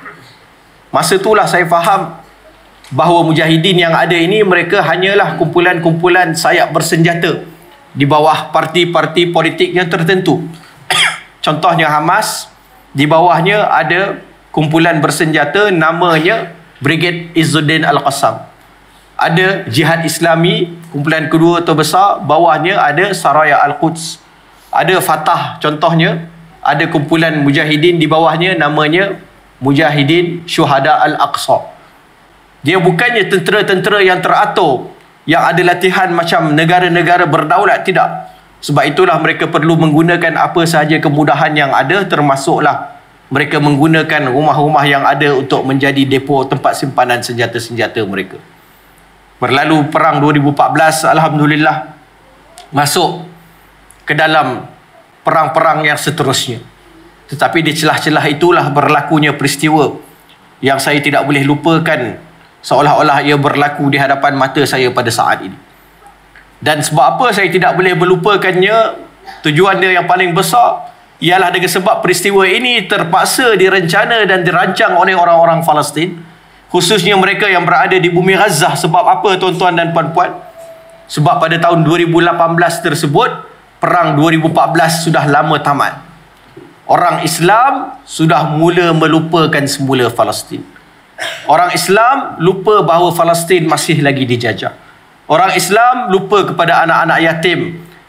masa itulah saya faham bahawa mujahidin yang ada ini, mereka hanyalah kumpulan-kumpulan sayap bersenjata di bawah parti-parti politik yang tertentu. Contohnya Hamas, di bawahnya ada kumpulan bersenjata namanya Brigade Izzuddin Al-Qassam. Ada Jihad Islami, kumpulan kedua terbesar, bawahnya ada Saraya Al-Quds. Ada Fatah contohnya, ada kumpulan mujahidin di bawahnya namanya Mujahidin Syuhada Al-Aqsa. Dia bukannya tentera-tentera yang teratur, yang ada latihan macam negara-negara berdaulat, tidak. Sebab itulah mereka perlu menggunakan apa sahaja kemudahan yang ada, termasuklah mereka menggunakan rumah-rumah yang ada untuk menjadi depo tempat simpanan senjata-senjata mereka. Berlalu perang 2014, alhamdulillah masuk ke dalam perang-perang yang seterusnya. Tetapi di celah-celah itulah berlakunya peristiwa yang saya tidak boleh lupakan, seolah-olah ia berlaku di hadapan mata saya pada saat ini. Dan sebab apa saya tidak boleh melupakannya, tujuan dia yang paling besar ialah dengan sebab peristiwa ini terpaksa direncana dan dirancang oleh orang-orang Palestin, khususnya mereka yang berada di bumi Gaza. Sebab apa, tuan-tuan dan puan-puan? Sebab pada tahun 2018 tersebut, perang 2014 sudah lama tamat. Orang Islam sudah mula melupakan semula Palestin. Orang Islam lupa bahawa Palestin masih lagi dijajah. Orang Islam lupa kepada anak-anak yatim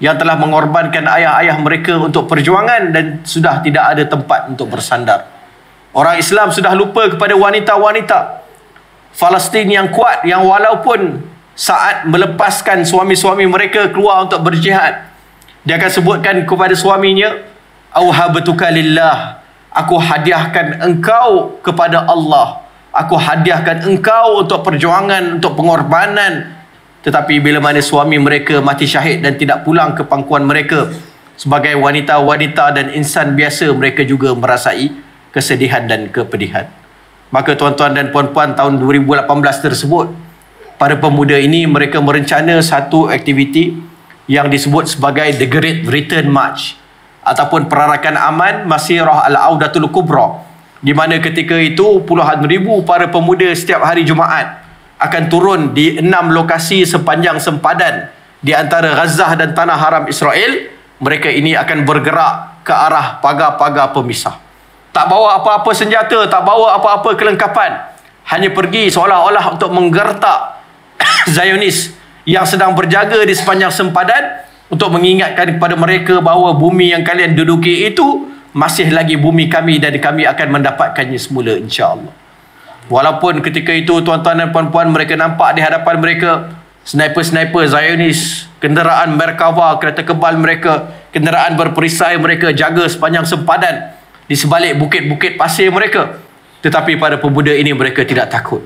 yang telah mengorbankan ayah-ayah mereka untuk perjuangan dan sudah tidak ada tempat untuk bersandar. Orang Islam sudah lupa kepada wanita-wanita Palestin yang kuat, yang walaupun saat melepaskan suami-suami mereka keluar untuk berjihad, dia akan sebutkan kepada suaminya, "Auhabtuka lillah." Aku hadiahkan engkau kepada Allah. Aku hadiahkan engkau untuk perjuangan, untuk pengorbanan. Tetapi bila mana suami mereka mati syahid dan tidak pulang ke pangkuan mereka, sebagai wanita-wanita dan insan biasa, mereka juga merasai kesedihan dan kepedihan. Maka tuan-tuan dan puan-puan, tahun 2018 tersebut, para pemuda ini mereka merencana satu aktiviti yang disebut sebagai The Great Return March ataupun perarakan aman Masirah Al-Audatul Kubra, di mana ketika itu puluhan ribu para pemuda setiap hari Jumaat akan turun di 6 lokasi sepanjang sempadan di antara Gaza dan Tanah Haram Israel. Mereka ini akan bergerak ke arah pagar-pagar pemisah. Tak bawa apa-apa senjata, tak bawa apa-apa kelengkapan. Hanya pergi seolah-olah untuk menggertak Zionis yang sedang berjaga di sepanjang sempadan, untuk mengingatkan kepada mereka bahawa bumi yang kalian duduki itu masih lagi bumi kami dan kami akan mendapatkannya semula, insya-Allah. Walaupun ketika itu tuan-tuan dan puan-puan, mereka nampak di hadapan mereka sniper-sniper Zionis, kenderaan Merkava, kereta kebal mereka, kenderaan berperisai mereka jaga sepanjang sempadan di sebalik bukit-bukit pasir mereka. Tetapi pada pemuda ini mereka tidak takut.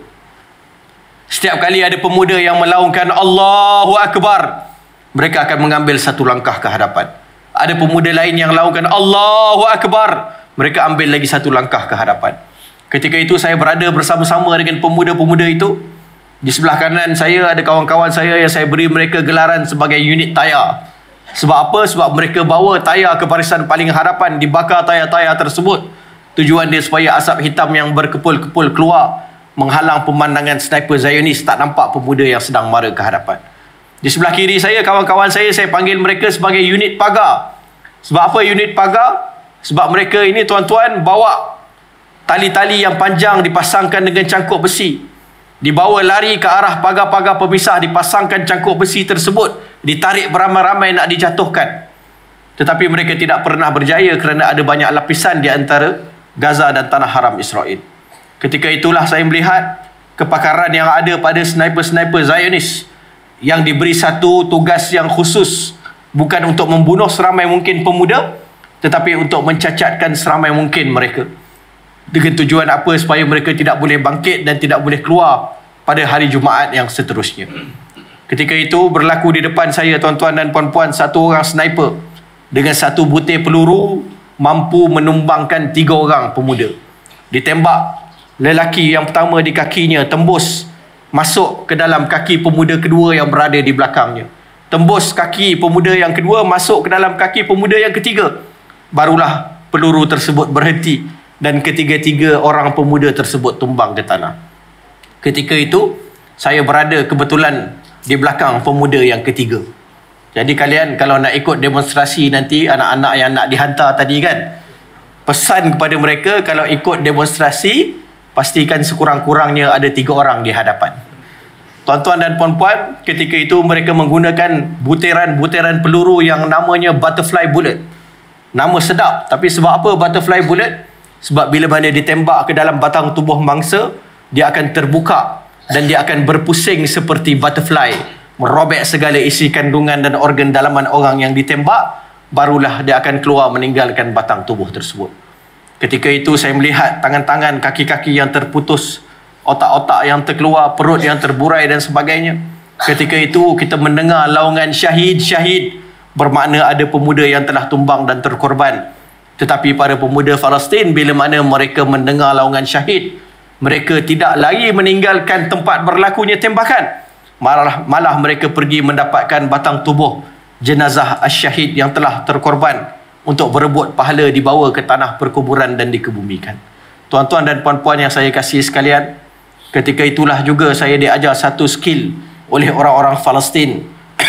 Setiap kali ada pemuda yang melaungkan Allahu Akbar, mereka akan mengambil satu langkah ke hadapan. Ada pemuda lain yang laungkan Allahu Akbar, mereka ambil lagi satu langkah ke hadapan. Ketika itu saya berada bersama-sama dengan pemuda-pemuda itu. Di sebelah kanan saya ada kawan-kawan saya yang saya beri mereka gelaran sebagai unit tayar. Sebab apa? Sebab mereka bawa tayar ke barisan paling hadapan, dibakar tayar-tayar tersebut. Tujuan dia supaya asap hitam yang berkepul-kepul keluar, menghalang pemandangan sniper Zionis, tak nampak pemuda yang sedang mara ke hadapan. Di sebelah kiri saya, kawan-kawan saya panggil mereka sebagai unit pagar. Sebab apa unit pagar? Sebab mereka ini tuan-tuan bawa tali-tali yang panjang dipasangkan dengan cangkuk besi. Dibawa lari ke arah pagar-pagar pemisah, dipasangkan cangkuk besi tersebut, ditarik beramai-ramai nak dijatuhkan. Tetapi mereka tidak pernah berjaya kerana ada banyak lapisan di antara Gaza dan Tanah Haram Israel. Ketika itulah saya melihat kepakaran yang ada pada sniper-sniper Zionis yang diberi satu tugas yang khusus, bukan untuk membunuh seramai mungkin pemuda, tetapi untuk mencacatkan seramai mungkin mereka. Dengan tujuan apa? Supaya mereka tidak boleh bangkit dan tidak boleh keluar pada hari Jumaat yang seterusnya. Ketika itu berlaku di depan saya, tuan-tuan dan puan-puan, satu orang sniper dengan satu butir peluru mampu menumbangkan 3 orang pemuda. Ditembak lelaki yang pertama di kakinya, tembus masuk ke dalam kaki pemuda kedua yang berada di belakangnya. Tembus kaki pemuda yang kedua, masuk ke dalam kaki pemuda yang ketiga. Barulah peluru tersebut berhenti dan ketiga-tiga orang pemuda tersebut tumbang ke tanah. Ketika itu saya berada kebetulan di belakang pemuda yang ketiga. Jadi kalian kalau nak ikut demonstrasi nanti, anak-anak yang nak dihantar tadi kan, pesan kepada mereka kalau ikut demonstrasi, pastikan sekurang-kurangnya ada 3 orang di hadapan. Tuan-tuan dan puan-puan, ketika itu mereka menggunakan butiran-butiran peluru yang namanya butterfly bullet. Nama sedap, tapi sebab apa butterfly bullet? Sebab bila mana ditembak ke dalam batang tubuh mangsa, dia akan terbuka dan dia akan berpusing seperti butterfly, merobek segala isi kandungan dan organ dalaman orang yang ditembak, barulah dia akan keluar meninggalkan batang tubuh tersebut. Ketika itu saya melihat tangan-tangan, kaki-kaki yang terputus, otak-otak yang terkeluar, perut yang terburai dan sebagainya. Ketika itu kita mendengar laungan syahid-syahid, bermakna ada pemuda yang telah tumbang dan terkorban. Tetapi para pemuda Palestin, bila mana mereka mendengar laungan syahid, mereka tidak lagi meninggalkan tempat berlakunya tembakan. Malah mereka pergi mendapatkan batang tubuh jenazah asyahid yang telah terkorban untuk berebut pahala, dibawa ke tanah perkuburan dan dikebumikan. Tuan-tuan dan puan-puan yang saya kasihi sekalian, ketika itulah juga saya diajar satu skill oleh orang-orang Palestin.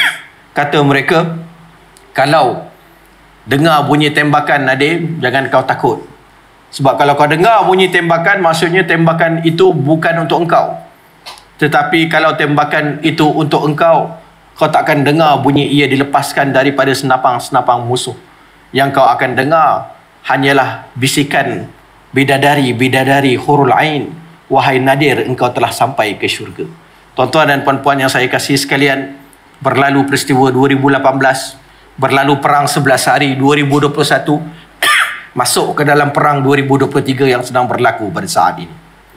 Kata mereka, kalau dengar bunyi tembakan Nadim, jangan kau takut. Sebab kalau kau dengar bunyi tembakan, maksudnya tembakan itu bukan untuk engkau. Tetapi kalau tembakan itu untuk engkau, kau tak akan dengar bunyi ia dilepaskan daripada senapang-senapang musuh. Yang kau akan dengar hanyalah bisikan bidadari-bidadari hurul ain. Wahai Nadir, engkau telah sampai ke syurga. Tuan-tuan dan puan-puan yang saya kasih sekalian, berlalu peristiwa 2018, berlalu perang 11 hari 2021, masuk ke dalam perang 2023 yang sedang berlaku pada saat ini.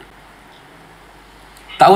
Tahun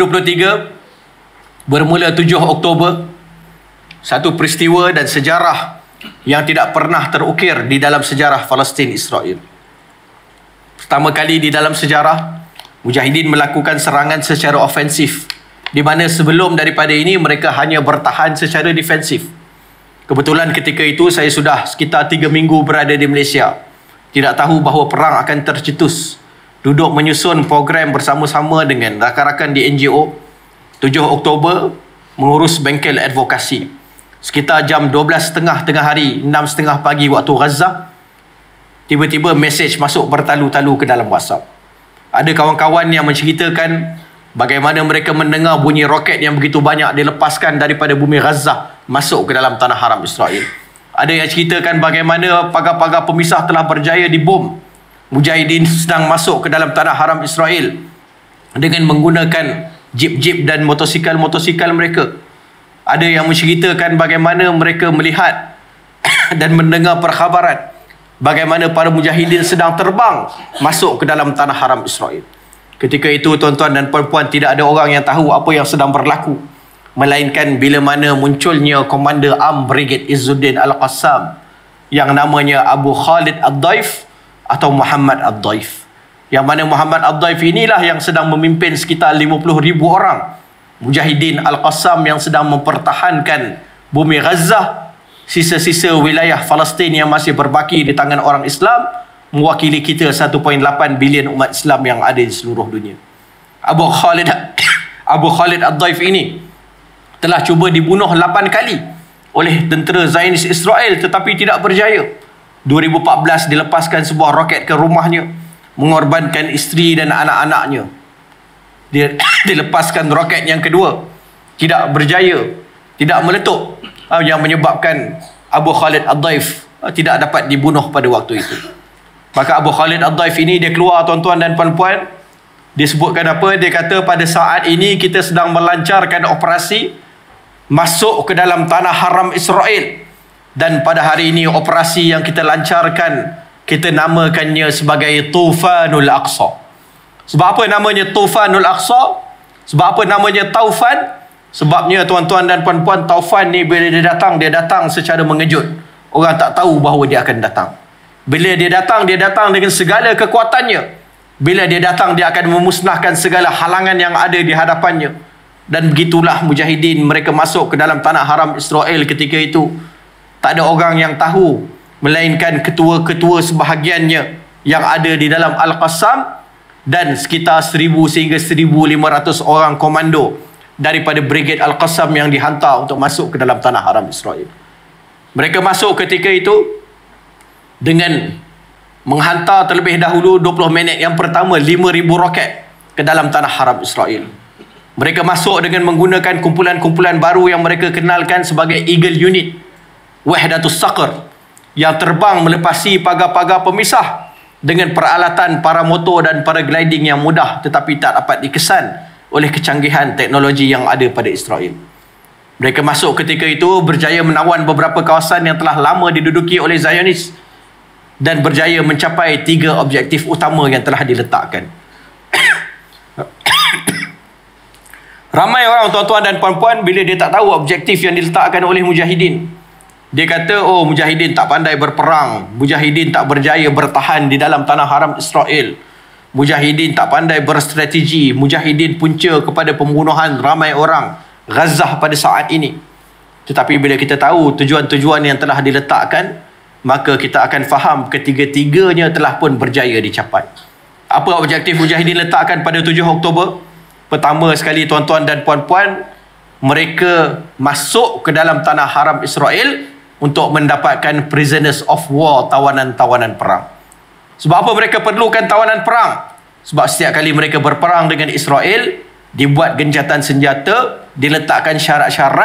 2023 bermula 7 Oktober, satu peristiwa dan sejarah yang tidak pernah terukir di dalam sejarah Palestin Israel. Pertama kali di dalam sejarah, Mujahidin melakukan serangan secara ofensif, di mana sebelum daripada ini mereka hanya bertahan secara defensif. Kebetulan ketika itu saya sudah sekitar 3 minggu berada di Malaysia. Tidak tahu bahawa perang akan tercetus. Duduk menyusun program bersama-sama dengan rakan-rakan di NGO. 7 Oktober mengurus bengkel advokasi. Sekitar jam 12.30 tengah hari, 6.30 pagi waktu Gaza, tiba-tiba mesej masuk bertalu-talu ke dalam WhatsApp. Ada kawan-kawan yang menceritakan bagaimana mereka mendengar bunyi roket yang begitu banyak dilepaskan daripada bumi Gaza masuk ke dalam tanah haram Israel. Ada yang ceritakan bagaimana pagar-pagar pemisah telah berjaya dibom. Mujahidin sedang masuk ke dalam tanah haram Israel dengan menggunakan jeep-jeep dan motosikal-motosikal mereka. Ada yang menceritakan bagaimana mereka melihat dan mendengar perkhabaran bagaimana para mujahidin sedang terbang masuk ke dalam tanah haram Israel. Ketika itu tuan-tuan dan puan-puan, tidak ada orang yang tahu apa yang sedang berlaku, melainkan bila mana munculnya Komander Am Brigade Izzuddin Al-Qassam yang namanya Abu Khalid Ad-Daif atau Muhammad Ad-Daif. Yang mana Muhammad Ad-Daif inilah yang sedang memimpin sekitar 50,000 orang Mujahidin Al-Qassam yang sedang mempertahankan bumi Gaza, sisa-sisa wilayah Palestin yang masih berbaki di tangan orang Islam, mewakili kita 1.8 bilion umat Islam yang ada di seluruh dunia. Abu Khalid Ad-Daif ini telah cuba dibunuh 8 kali oleh tentera Zionis Israel tetapi tidak berjaya. 2014 dilepaskan sebuah roket ke rumahnya, mengorbankan isteri dan anak-anaknya. Dia dilepaskan roket yang kedua, tidak berjaya, tidak meletup, yang menyebabkan Abu Khalid Ad-Daif tidak dapat dibunuh pada waktu itu. Maka Abu Khalid Ad-Daif ini dia keluar tuan-tuan dan puan-puan. Disebutkan apa? Dia kata pada saat ini kita sedang melancarkan operasi masuk ke dalam tanah haram Israel. Dan pada hari ini operasi yang kita lancarkan, kita namakannya sebagai Tufanul Aqsa. Sebab apa namanya Tufanul Aqsa? Sebab apa namanya Taufan? Sebabnya tuan-tuan dan puan-puan, Taufan ni bila dia datang secara mengejut. Orang tak tahu bahawa dia akan datang. Bila dia datang dengan segala kekuatannya. Bila dia datang, dia akan memusnahkan segala halangan yang ada di hadapannya. Dan begitulah Mujahidin, mereka masuk ke dalam tanah haram Israel ketika itu. Tak ada orang yang tahu, melainkan ketua-ketua sebahagiannya yang ada di dalam Al-Qassam dan sekitar 1,000 sehingga 1,500 orang komando daripada Brigade Al-Qassam yang dihantar untuk masuk ke dalam tanah haram Israel. Mereka masuk ketika itu dengan menghantar terlebih dahulu 20 minit yang pertama 5,000 roket ke dalam tanah haram Israel. Mereka masuk dengan menggunakan kumpulan-kumpulan baru yang mereka kenalkan sebagai Eagle Unit, Wahdatus Saqr, yang terbang melepasi pagar-pagar pemisah dengan peralatan paramotor dan paragliding yang mudah tetapi tak dapat dikesan oleh kecanggihan teknologi yang ada pada Israel. Mereka masuk ketika itu berjaya menawan beberapa kawasan yang telah lama diduduki oleh Zionis dan berjaya mencapai 3 objektif utama yang telah diletakkan. Ramai orang tuan-tuan dan puan-puan bila dia tak tahu objektif yang diletakkan oleh Mujahidin, dia kata, oh Mujahidin tak pandai berperang, Mujahidin tak berjaya bertahan di dalam tanah haram Israel, Mujahidin tak pandai berstrategi, Mujahidin punca kepada pembunuhan ramai orang Gaza pada saat ini. Tetapi bila kita tahu tujuan-tujuan yang telah diletakkan, maka kita akan faham ketiga-tiganya telah pun berjaya dicapai. Apa objektif Mujahidin letakkan pada 7 Oktober? Pertama sekali tuan-tuan dan puan-puan, mereka masuk ke dalam tanah haram Israel untuk mendapatkan prisoners of war, tawanan-tawanan perang. Sebab apa mereka perlukan tawanan perang? Sebab setiap kali mereka berperang dengan Israel, dibuat gencatan senjata, diletakkan syarat-syarat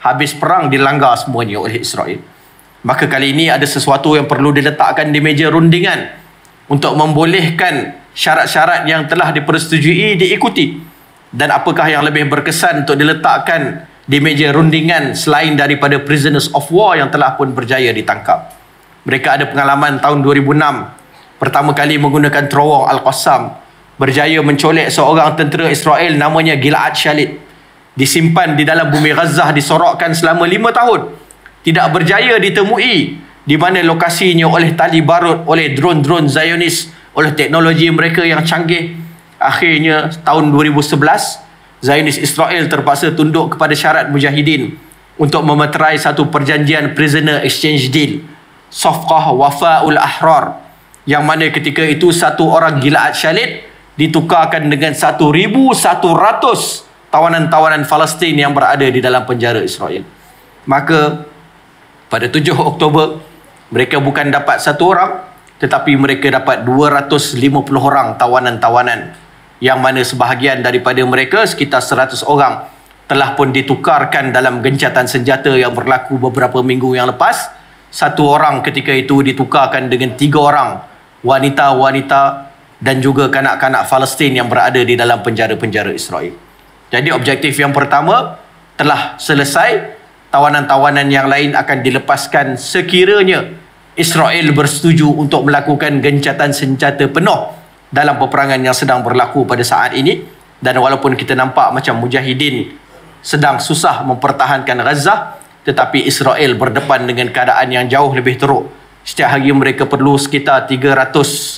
habis perang dilanggar semuanya oleh Israel. Maka kali ini ada sesuatu yang perlu diletakkan di meja rundingan untuk membolehkan syarat-syarat yang telah dipersetujui diikuti. Dan apakah yang lebih berkesan untuk diletakkan di meja rundingan selain daripada prisoners of war yang telah pun berjaya ditangkap. Mereka ada pengalaman tahun 2006, pertama kali menggunakan terowong Al-Qassam, berjaya mencolek seorang tentera Israel namanya Gilad Shalit. Disimpan di dalam bumi Gaza, disorokkan selama 5 tahun. Tidak berjaya ditemui di mana lokasinya oleh tali barut, oleh drone-drone Zionis, oleh teknologi mereka yang canggih. Akhirnya tahun 2011, Zionis Israel terpaksa tunduk kepada syarat mujahidin untuk memeterai satu perjanjian prisoner exchange deal, Safqah Wafa'ul Ahrar, yang mana ketika itu satu orang Gilad Shalit ditukarkan dengan 1,100 tawanan-tawanan Palestin yang berada di dalam penjara Israel. Maka pada 7 Oktober mereka bukan dapat satu orang, tetapi mereka dapat 250 orang tawanan-tawanan, yang mana sebahagian daripada mereka, sekitar 100 orang, telah pun ditukarkan dalam gencatan senjata yang berlaku beberapa minggu yang lepas. Satu orang ketika itu ditukarkan dengan 3 orang wanita-wanita dan juga kanak-kanak Palestin yang berada di dalam penjara-penjara Israel. Jadi objektif yang pertama telah selesai. Tawanan-tawanan yang lain akan dilepaskan sekiranya Israel bersetuju untuk melakukan gencatan senjata penuh dalam peperangan yang sedang berlaku pada saat ini. Dan walaupun kita nampak macam mujahidin sedang susah mempertahankan Gaza, tetapi Israel berdepan dengan keadaan yang jauh lebih teruk. Setiap hari mereka perlu sekitar 300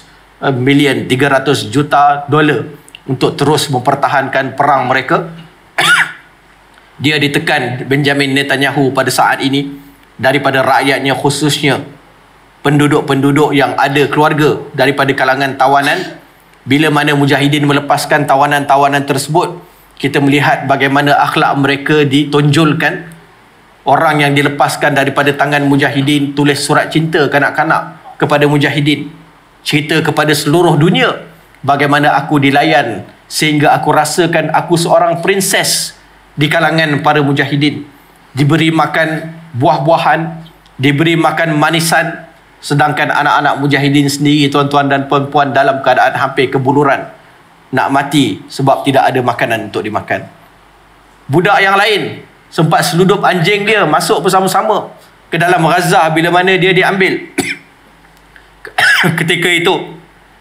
juta dolar untuk terus mempertahankan perang mereka. Dia ditekan Benjamin Netanyahu pada saat ini daripada rakyatnya, khususnya penduduk-penduduk yang ada keluarga daripada kalangan tawanan. Bila mana mujahidin melepaskan tawanan-tawanan tersebut, kita melihat bagaimana akhlak mereka ditonjolkan. Orang yang dilepaskan daripada tangan mujahidin tulis surat cinta kanak-kanak kepada mujahidin, cerita kepada seluruh dunia bagaimana aku dilayan sehingga aku rasakan aku seorang princess di kalangan para mujahidin. Diberi makan buah-buahan, diberi makan manisan, sedangkan anak-anak mujahidin sendiri, tuan-tuan dan puan-puan, dalam keadaan hampir kebuluran, nak mati sebab tidak ada makanan untuk dimakan. Budak yang lain sempat seludup anjing dia masuk bersama-sama ke dalam Gaza bila mana dia diambil. Ketika itu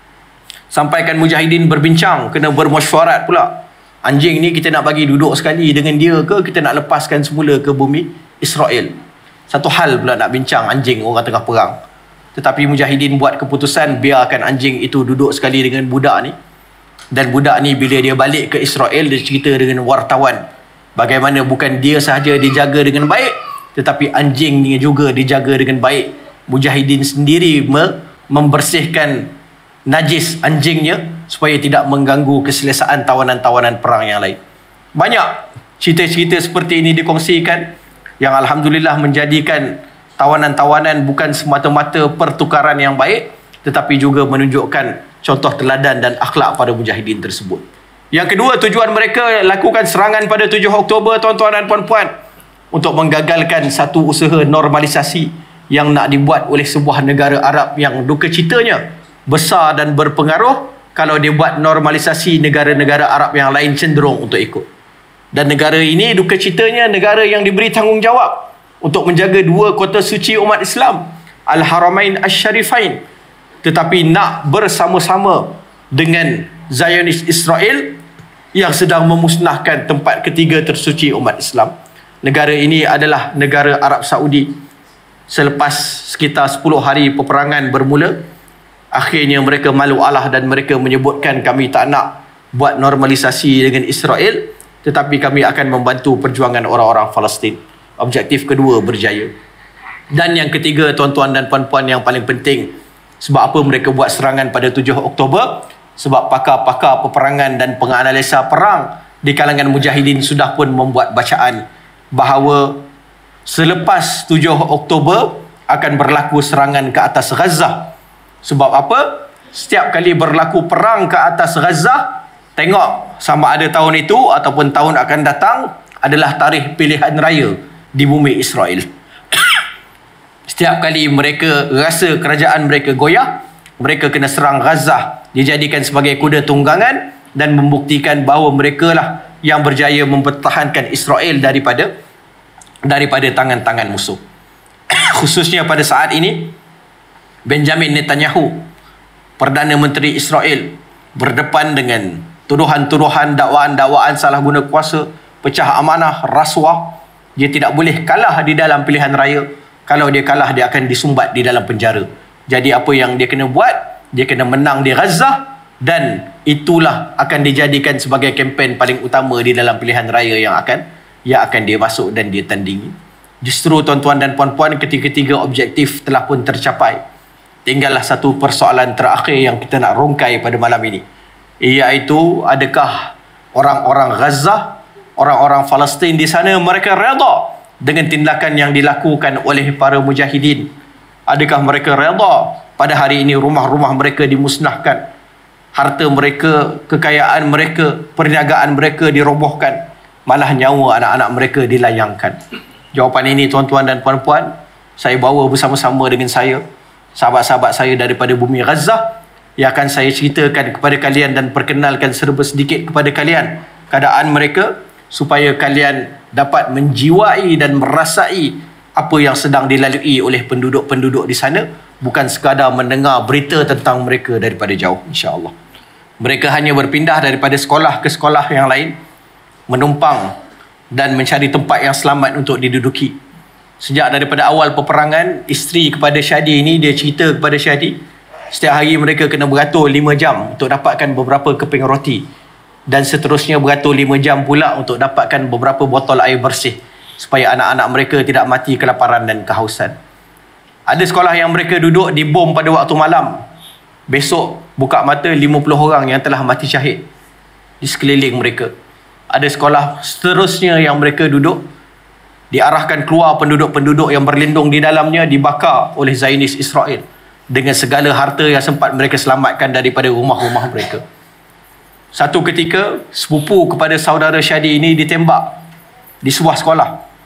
sampaikan mujahidin berbincang, kena bermesyuarat pula. Anjing ni kita nak bagi duduk sekali dengan dia ke kita nak lepaskan semula ke bumi Israel? Satu hal pula nak bincang anjing orang tengah perang. Tetapi mujahidin buat keputusan biarkan anjing itu duduk sekali dengan budak ni. Dan budak ni bila dia balik ke Israel, dia cerita dengan wartawan bagaimana bukan dia sahaja dijaga dengan baik, tetapi anjing ni juga dijaga dengan baik. Mujahidin sendiri membersihkan najis anjingnya supaya tidak mengganggu keselesaan tawanan-tawanan perang yang lain. Banyak cerita-cerita seperti ini dikongsikan yang alhamdulillah menjadikan tawanan-tawanan bukan semata-mata pertukaran yang baik, tetapi juga menunjukkan contoh teladan dan akhlak pada mujahidin tersebut. Yang kedua, tujuan mereka lakukan serangan pada 7 Oktober, tuan-tuan dan puan-puan, untuk menggagalkan satu usaha normalisasi yang nak dibuat oleh sebuah negara Arab yang duka citanya besar dan berpengaruh. Kalau dia buat normalisasi, negara-negara Arab yang lain cenderung untuk ikut. Dan negara ini duka citanya negara yang diberi tanggungjawab untuk menjaga 2 kota suci umat Islam, Al-Haramain Asy-Syarifain, tetapi nak bersama-sama dengan Zionis Israel yang sedang memusnahkan tempat ketiga tersuci umat Islam. Negara ini adalah negara Arab Saudi. Selepas sekitar 10 hari peperangan bermula, akhirnya mereka malu alah dan mereka menyebutkan kami tak nak buat normalisasi dengan Israel, tetapi kami akan membantu perjuangan orang-orang Palestin. Objektif kedua berjaya. Dan yang ketiga, tuan-tuan dan puan-puan, yang paling penting, sebab apa mereka buat serangan pada 7 Oktober? Sebab pakar-pakar peperangan dan penganalisa perang di kalangan mujahidin sudah pun membuat bacaan bahawa selepas 7 Oktober akan berlaku serangan ke atas Gaza. Sebab apa? Setiap kali berlaku perang ke atas Gaza, tengok sama ada tahun itu ataupun tahun akan datang adalah tarikh pilihan raya di bumi Israel. Setiap kali mereka rasa kerajaan mereka goyah, mereka kena serang Gaza, dijadikan sebagai kuda tunggangan dan membuktikan bahawa mereka lah yang berjaya mempertahankan Israel daripada tangan-tangan musuh. Khususnya pada saat ini, Benjamin Netanyahu, Perdana Menteri Israel, berdepan dengan tuduhan-tuduhan, dakwaan-dakwaan salah guna kuasa, pecah amanah, rasuah. Dia tidak boleh kalah di dalam pilihan raya. Kalau dia kalah, dia akan disumbat di dalam penjara. Jadi apa yang dia kena buat? Dia kena menang di Gaza, dan itulah akan dijadikan sebagai kempen paling utama di dalam pilihan raya yang akan dia masuk dan dia tandingi. Justru tuan-tuan dan puan-puan, ketiga-tiga objektif telah pun tercapai. Tinggallah satu persoalan terakhir yang kita nak rongkai pada malam ini, iaitu adakah orang-orang Gaza, orang-orang Palestin di sana, mereka redha dengan tindakan yang dilakukan oleh para mujahidin? Adakah mereka redha pada hari ini rumah-rumah mereka dimusnahkan, harta mereka, kekayaan mereka, perniagaan mereka dirobohkan, malah nyawa anak-anak mereka dilayangkan? Jawapan ini, tuan-tuan dan puan-puan, saya bawa bersama-sama dengan saya, sahabat-sahabat saya daripada bumi Gaza, yang akan saya ceritakan kepada kalian dan perkenalkan serba sedikit kepada kalian keadaan mereka, supaya kalian dapat menjiwai dan merasai apa yang sedang dilalui oleh penduduk-penduduk di sana, bukan sekadar mendengar berita tentang mereka daripada jauh, insya-Allah. Mereka hanya berpindah daripada sekolah ke sekolah yang lain, menumpang dan mencari tempat yang selamat untuk diduduki. Sejak daripada awal peperangan, isteri kepada Shadi ini, dia cerita kepada Shadi, setiap hari mereka kena beratur 5 jam untuk dapatkan beberapa keping roti, dan seterusnya beratur 5 jam pula untuk dapatkan beberapa botol air bersih, supaya anak-anak mereka tidak mati kelaparan dan kehausan. Ada sekolah yang mereka duduk dibom pada waktu malam. Besok buka mata 50 orang yang telah mati syahid di sekeliling mereka. Ada sekolah seterusnya yang mereka duduk, diarahkan keluar penduduk-penduduk yang berlindung di dalamnya, dibakar oleh Zionis Israel dengan segala harta yang sempat mereka selamatkan daripada rumah-rumah mereka. Satu ketika, sepupu kepada saudara Shadi ini ditembak di sebuah sekolah.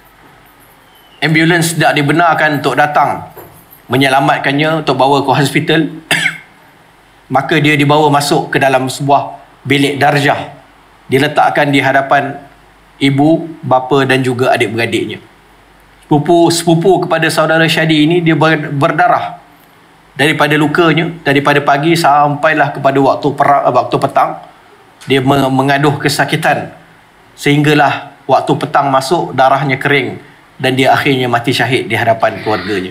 Ambulans tidak dibenarkan untuk datang menyelamatkannya, untuk bawa ke hospital. Maka dia dibawa masuk ke dalam sebuah bilik darjah, diletakkan di hadapan ibu, bapa dan juga adik-beradiknya. Sepupu kepada saudara Shadi ini, dia berdarah daripada lukanya, daripada pagi sampailah kepada waktu petang. Dia mengaduh kesakitan, sehinggalah waktu petang masuk, darahnya kering dan dia akhirnya mati syahid di hadapan keluarganya.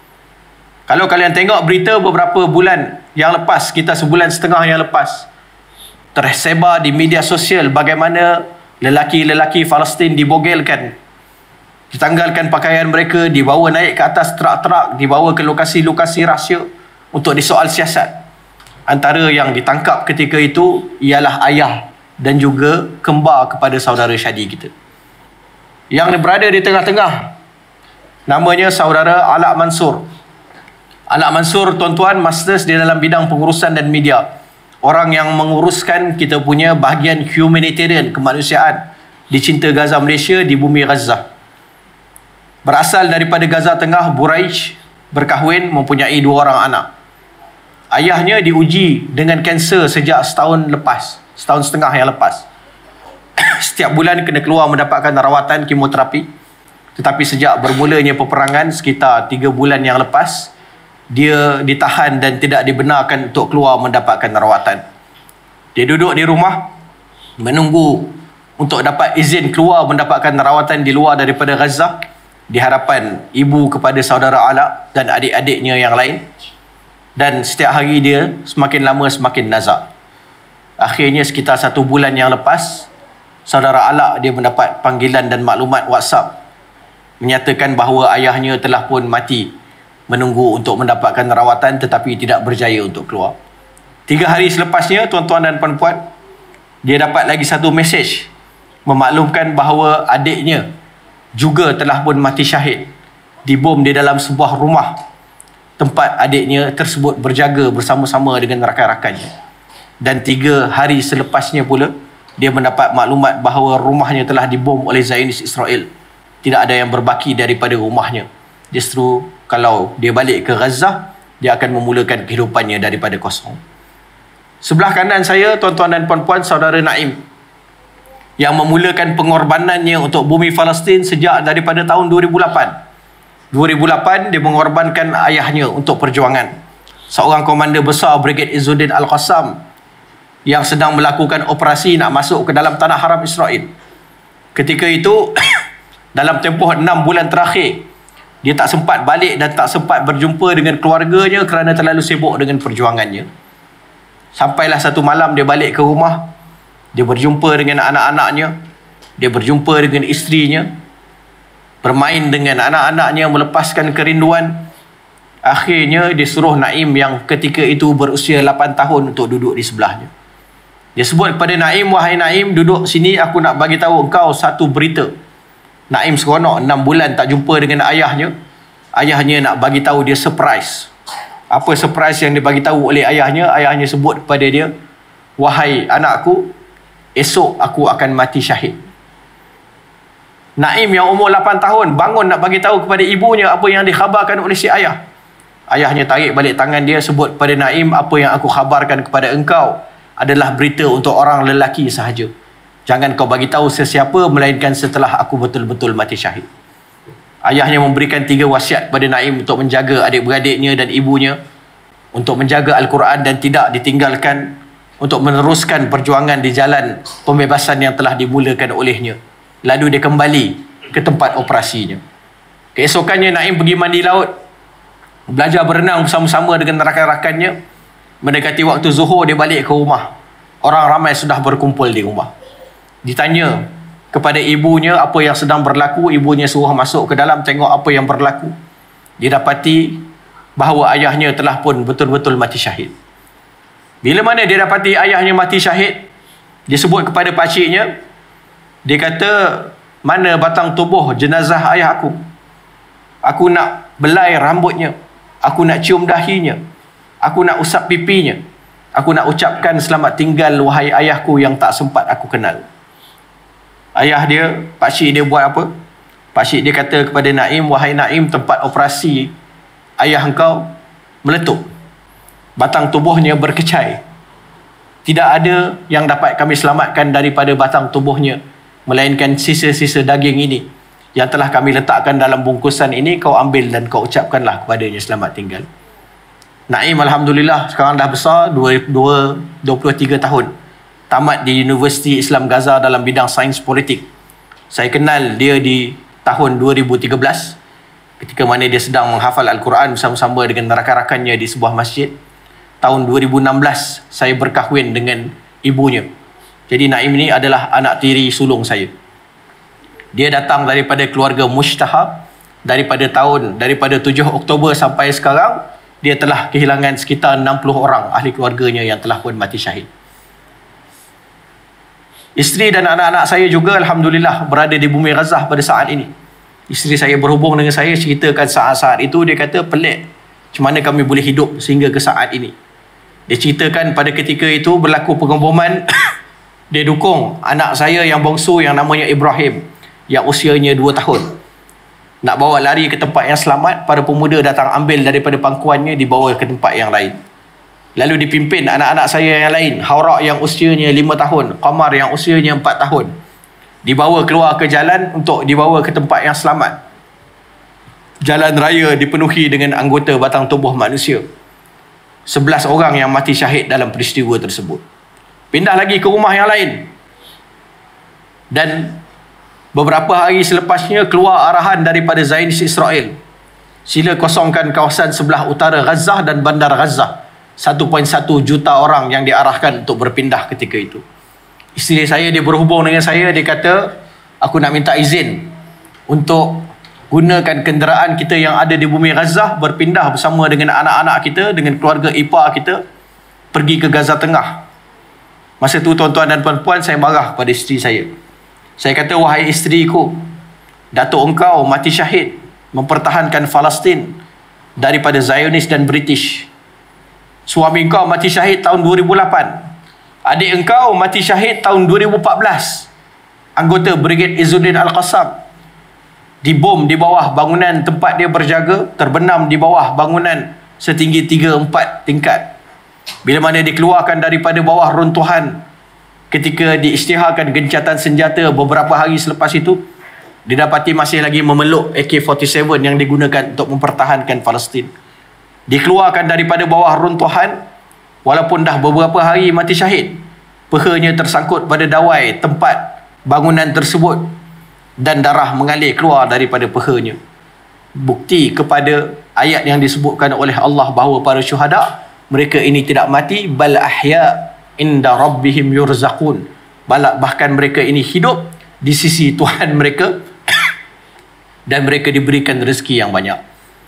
Kalau kalian tengok berita beberapa bulan yang lepas, sekitar sebulan setengah yang lepas, tersebar di media sosial bagaimana lelaki-lelaki Palestin dibogelkan, ditanggalkan pakaian mereka, dibawa naik ke atas trak-trak, dibawa ke lokasi-lokasi rahsia untuk disoal siasat. Antara yang ditangkap ketika itu ialah ayah dan juga kembar kepada saudara Shadi kita. Yang berada di tengah-tengah, namanya saudara Alaa Mansur. Alaa Mansur, tuan-tuan, masters di dalam bidang pengurusan dan media. Orang yang menguruskan kita punya bahagian humanitarian, kemanusiaan di Cinta Gaza Malaysia, di bumi Gaza. Berasal daripada Gaza Tengah, Buraij, berkahwin, mempunyai 2 orang anak. Ayahnya diuji dengan kanser sejak setahun setengah yang lepas. Setiap bulan kena keluar mendapatkan rawatan kemoterapi. Tetapi sejak bermulanya peperangan sekitar 3 bulan yang lepas, dia ditahan dan tidak dibenarkan untuk keluar mendapatkan rawatan. Dia duduk di rumah menunggu untuk dapat izin keluar mendapatkan rawatan di luar daripada Gaza, di hadapan ibu kepada saudara Alaa dan adik-adiknya yang lain. Dan setiap hari dia semakin lama semakin nazak. Akhirnya sekitar 1 bulan yang lepas, saudara Alaa dia mendapat panggilan dan maklumat WhatsApp menyatakan bahawa ayahnya telah pun mati, menunggu untuk mendapatkan rawatan tetapi tidak berjaya untuk keluar. 3 hari selepasnya, tuan-tuan dan puan-puan, dia dapat lagi satu mesej memaklumkan bahawa adiknya juga telah pun mati syahid, dibom di dalam sebuah rumah tempat adiknya tersebut berjaga bersama-sama dengan rakan-rakannya. Dan 3 hari selepasnya pula, dia mendapat maklumat bahawa rumahnya telah dibom oleh Zionis Israel. tidak ada yang berbaki daripada rumahnya. Justru kalau dia balik ke Gaza, dia akan memulakan kehidupannya daripada kosong. Sebelah kanan saya, tuan-tuan dan puan-puan, saudara Naim, yang memulakan pengorbanannya untuk bumi Palestin sejak daripada tahun 2008. 2008 dia mengorbankan ayahnya untuk perjuangan. Seorang komander besar Brigade Izzuddin Al-Qassam yang sedang melakukan operasi nak masuk ke dalam tanah haram Israel. Ketika itu dalam tempoh 6 bulan terakhir, dia tak sempat balik dan tak sempat berjumpa dengan keluarganya kerana terlalu sibuk dengan perjuangannya. Sampailah satu malam dia balik ke rumah, dia berjumpa dengan anak-anaknya, dia berjumpa dengan isterinya, bermain dengan anak-anaknya, melepaskan kerinduan. Akhirnya dia suruh Naim yang ketika itu berusia 8 tahun untuk duduk di sebelahnya. Dia sebut kepada Naim, "Wahai Naim, duduk sini, aku nak bagi tahu engkau satu berita." Naim seronok, 6 bulan tak jumpa dengan ayahnya. Ayahnya nak bagi tahu dia surprise. Apa surprise yang dia bagi tahu oleh ayahnya? Ayahnya sebut kepada dia, "Wahai anakku, esok aku akan mati syahid." Naim yang umur 8 tahun bangun nak bagi tahu kepada ibunya apa yang dikhabarkan oleh si ayah. Ayahnya tarik balik tangan dia, sebut kepada Naim, "Apa yang aku khabarkan kepada engkau adalah berita untuk orang lelaki sahaja. Jangan kau bagi tahu sesiapa melainkan setelah aku betul-betul mati syahid." Ayahnya memberikan 3 wasiat kepada Naim untuk menjaga adik-beradiknya dan ibunya, untuk menjaga Al-Quran dan tidak ditinggalkan, untuk meneruskan perjuangan di jalan pembebasan yang telah dimulakan olehnya. Lalu dia kembali ke tempat operasinya. Keesokannya Naim pergi mandi laut, belajar berenang bersama-sama dengan rakan-rakannya. Mendekati waktu zuhur dia balik ke rumah. Orang ramai sudah berkumpul di rumah. Ditanya kepada ibunya apa yang sedang berlaku. Ibunya suruh masuk ke dalam tengok apa yang berlaku. Didapati bahawa ayahnya telah pun betul-betul mati syahid. Bila mana dia dapati ayahnya mati syahid, dia sebut kepada pakciknya. Dia kata, "Mana batang tubuh jenazah ayah aku? Aku nak belai rambutnya. Aku nak cium dahinya. Aku nak usap pipinya. Aku nak ucapkan selamat tinggal wahai ayahku yang tak sempat aku kenal." Ayah dia, pakcik dia buat apa? Pakcik dia kata kepada Naim, "Wahai Naim, tempat operasi ayah engkau meletup. Batang tubuhnya berkecai. Tidak ada yang dapat kami selamatkan daripada batang tubuhnya, melainkan sisa-sisa daging ini yang telah kami letakkan dalam bungkusan ini. Kau ambil dan kau ucapkanlah kepadanya selamat tinggal." Naim Alhamdulillah sekarang dah besar, 23 tahun. Tamat di Universiti Islam Gaza dalam bidang sains politik. Saya kenal dia di tahun 2013 ketika mana dia sedang menghafal Al-Quran bersama-sama dengan rakan-rakannya di sebuah masjid. Tahun 2016 saya berkahwin dengan ibunya. Jadi Naim ini adalah anak tiri sulung saya. Dia datang daripada keluarga mujtahab. Daripada 7 Oktober sampai sekarang, dia telah kehilangan sekitar 60 orang ahli keluarganya yang telah pun mati syahid. Isteri dan anak-anak saya juga Alhamdulillah berada di bumi Gaza pada saat ini. Isteri saya berhubung dengan saya, ceritakan saat-saat itu. Dia kata, "Pelik macam mana kami boleh hidup sehingga ke saat ini." Dia ceritakan pada ketika itu berlaku pengeboman. Dia dukung anak saya yang bongsu yang namanya Ibrahim, yang usianya 2 tahun. Nak bawa lari ke tempat yang selamat, para pemuda datang ambil daripada pangkuannya, dibawa ke tempat yang lain. Lalu dipimpin anak-anak saya yang lain, Haurak yang usianya 5 tahun, Qamar yang usianya 4 tahun, dibawa keluar ke jalan untuk dibawa ke tempat yang selamat. Jalan raya dipenuhi dengan anggota batang tubuh manusia. 11 orang yang mati syahid dalam peristiwa tersebut. Pindah lagi ke rumah yang lain. Dan beberapa hari selepasnya keluar arahan daripada Zionis Israel. Sila kosongkan kawasan sebelah utara Gaza dan bandar Gaza. 1.1 juta orang yang diarahkan untuk berpindah ketika itu. Isteri saya, dia berhubung dengan saya. Dia kata, "Aku nak minta izin untuk gunakan kenderaan kita yang ada di bumi Gaza, berpindah bersama dengan anak-anak kita, dengan keluarga ipar kita, pergi ke Gaza Tengah." Masa tu tuan-tuan dan puan-puan, saya marah kepada isteri saya. Saya kata, "Wahai isteriku, datuk engkau mati syahid mempertahankan Palestin daripada Zionis dan British. Suami engkau mati syahid tahun 2008. Adik engkau mati syahid tahun 2014. Anggota Brigade Izzuddin Al-Qassam. dibom di bawah bangunan tempat dia berjaga, terbenam di bawah bangunan setinggi 3-4 tingkat. Bila mana dikeluarkan daripada bawah runtuhan ketika diisytiharkan gencatan senjata beberapa hari selepas itu, didapati masih lagi memeluk AK-47 yang digunakan untuk mempertahankan Palestin. Dikeluarkan daripada bawah runtuhan, walaupun dah beberapa hari mati syahid, pehanya tersangkut pada dawai tempat bangunan tersebut dan darah mengalir keluar daripada pehanya. Bukti kepada ayat yang disebutkan oleh Allah bahawa para syuhada, mereka ini tidak mati, bal ahya inda rabbihim yurzaqun, bahkan mereka ini hidup di sisi Tuhan mereka dan mereka diberikan rezeki yang banyak.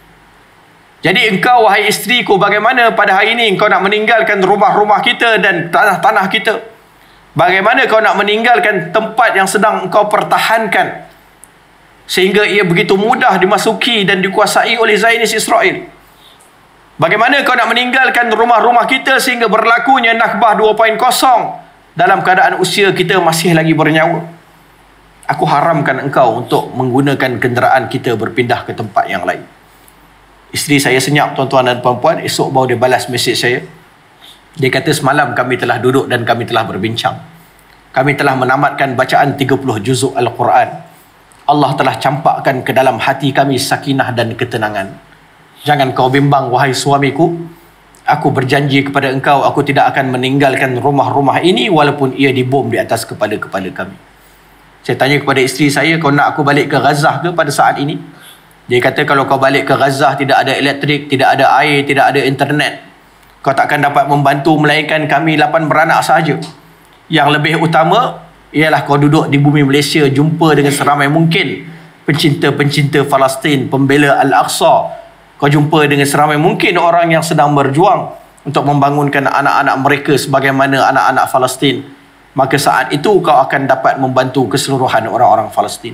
Jadi engkau, wahai isteriku, bagaimana pada hari ini engkau nak meninggalkan rumah-rumah kita dan tanah-tanah kita? Bagaimana kau nak meninggalkan tempat yang sedang engkau pertahankan sehingga ia begitu mudah dimasuki dan dikuasai oleh Zionis Israel? Bagaimana kau nak meninggalkan rumah-rumah kita sehingga berlakunya Nakbah 2.0 dalam keadaan usia kita masih lagi bernyawa? Aku haramkan engkau untuk menggunakan kenderaan kita berpindah ke tempat yang lain. Isteri saya senyap, tuan-tuan dan puan-puan. Esok baru dia balas mesej saya. Dia kata, semalam kami telah duduk dan kami telah berbincang. Kami telah menamatkan bacaan 30 juzuk Al-Quran. Allah telah campakkan ke dalam hati kami sakinah dan ketenangan. Jangan kau bimbang, wahai suamiku. Aku berjanji kepada engkau, aku tidak akan meninggalkan rumah-rumah ini walaupun ia dibom di atas kepala kami. Saya tanya kepada isteri saya, kau nak aku balik ke Gaza ke pada saat ini? Dia kata, kalau kau balik ke Gaza, tidak ada elektrik, tidak ada air, tidak ada internet, kau takkan dapat membantu melainkan kami 8 beranak sahaja. Yang lebih utama ialah kau duduk di bumi Malaysia, jumpa dengan seramai mungkin pencinta-pencinta Palestin, pembela Al-Aqsa. Kau jumpa dengan seramai mungkin orang yang sedang berjuang untuk membangunkan anak-anak mereka sebagaimana anak-anak Palestin. Maka saat itu kau akan dapat membantu keseluruhan orang-orang Palestin.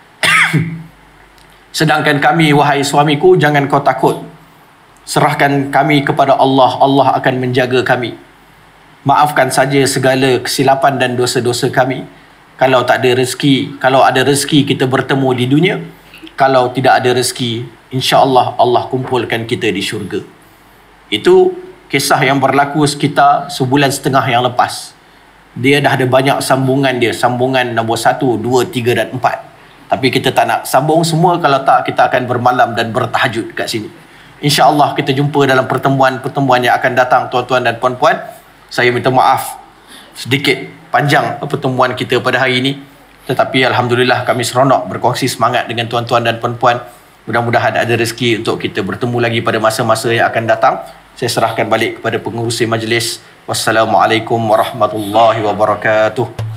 Sedangkan kami, wahai suamiku, jangan kau takut. Serahkan kami kepada Allah. Allah akan menjaga kami. Maafkan saja segala kesilapan dan dosa-dosa kami. Kalau tak ada rezeki, kalau ada rezeki kita bertemu di dunia. Kalau tidak ada rezeki, insya-Allah Allah kumpulkan kita di syurga. Itu kisah yang berlaku sekitar sebulan setengah yang lepas. Dia dah ada banyak sambungan dia. Sambungan nombor 1, 2, 3 dan 4. Tapi kita tak nak sambung semua. Kalau tak, kita akan bermalam dan bertahajud kat sini. InsyaAllah kita jumpa dalam pertemuan-pertemuan yang akan datang, tuan-tuan dan puan-puan. Saya minta maaf sedikit panjang pertemuan kita pada hari ini. Tetapi Alhamdulillah kami seronok berkongsi semangat dengan tuan-tuan dan puan-puan. Mudah-mudahan ada rezeki untuk kita bertemu lagi pada masa-masa yang akan datang. Saya serahkan balik kepada pengurusi majlis. Wassalamualaikum warahmatullahi wabarakatuh.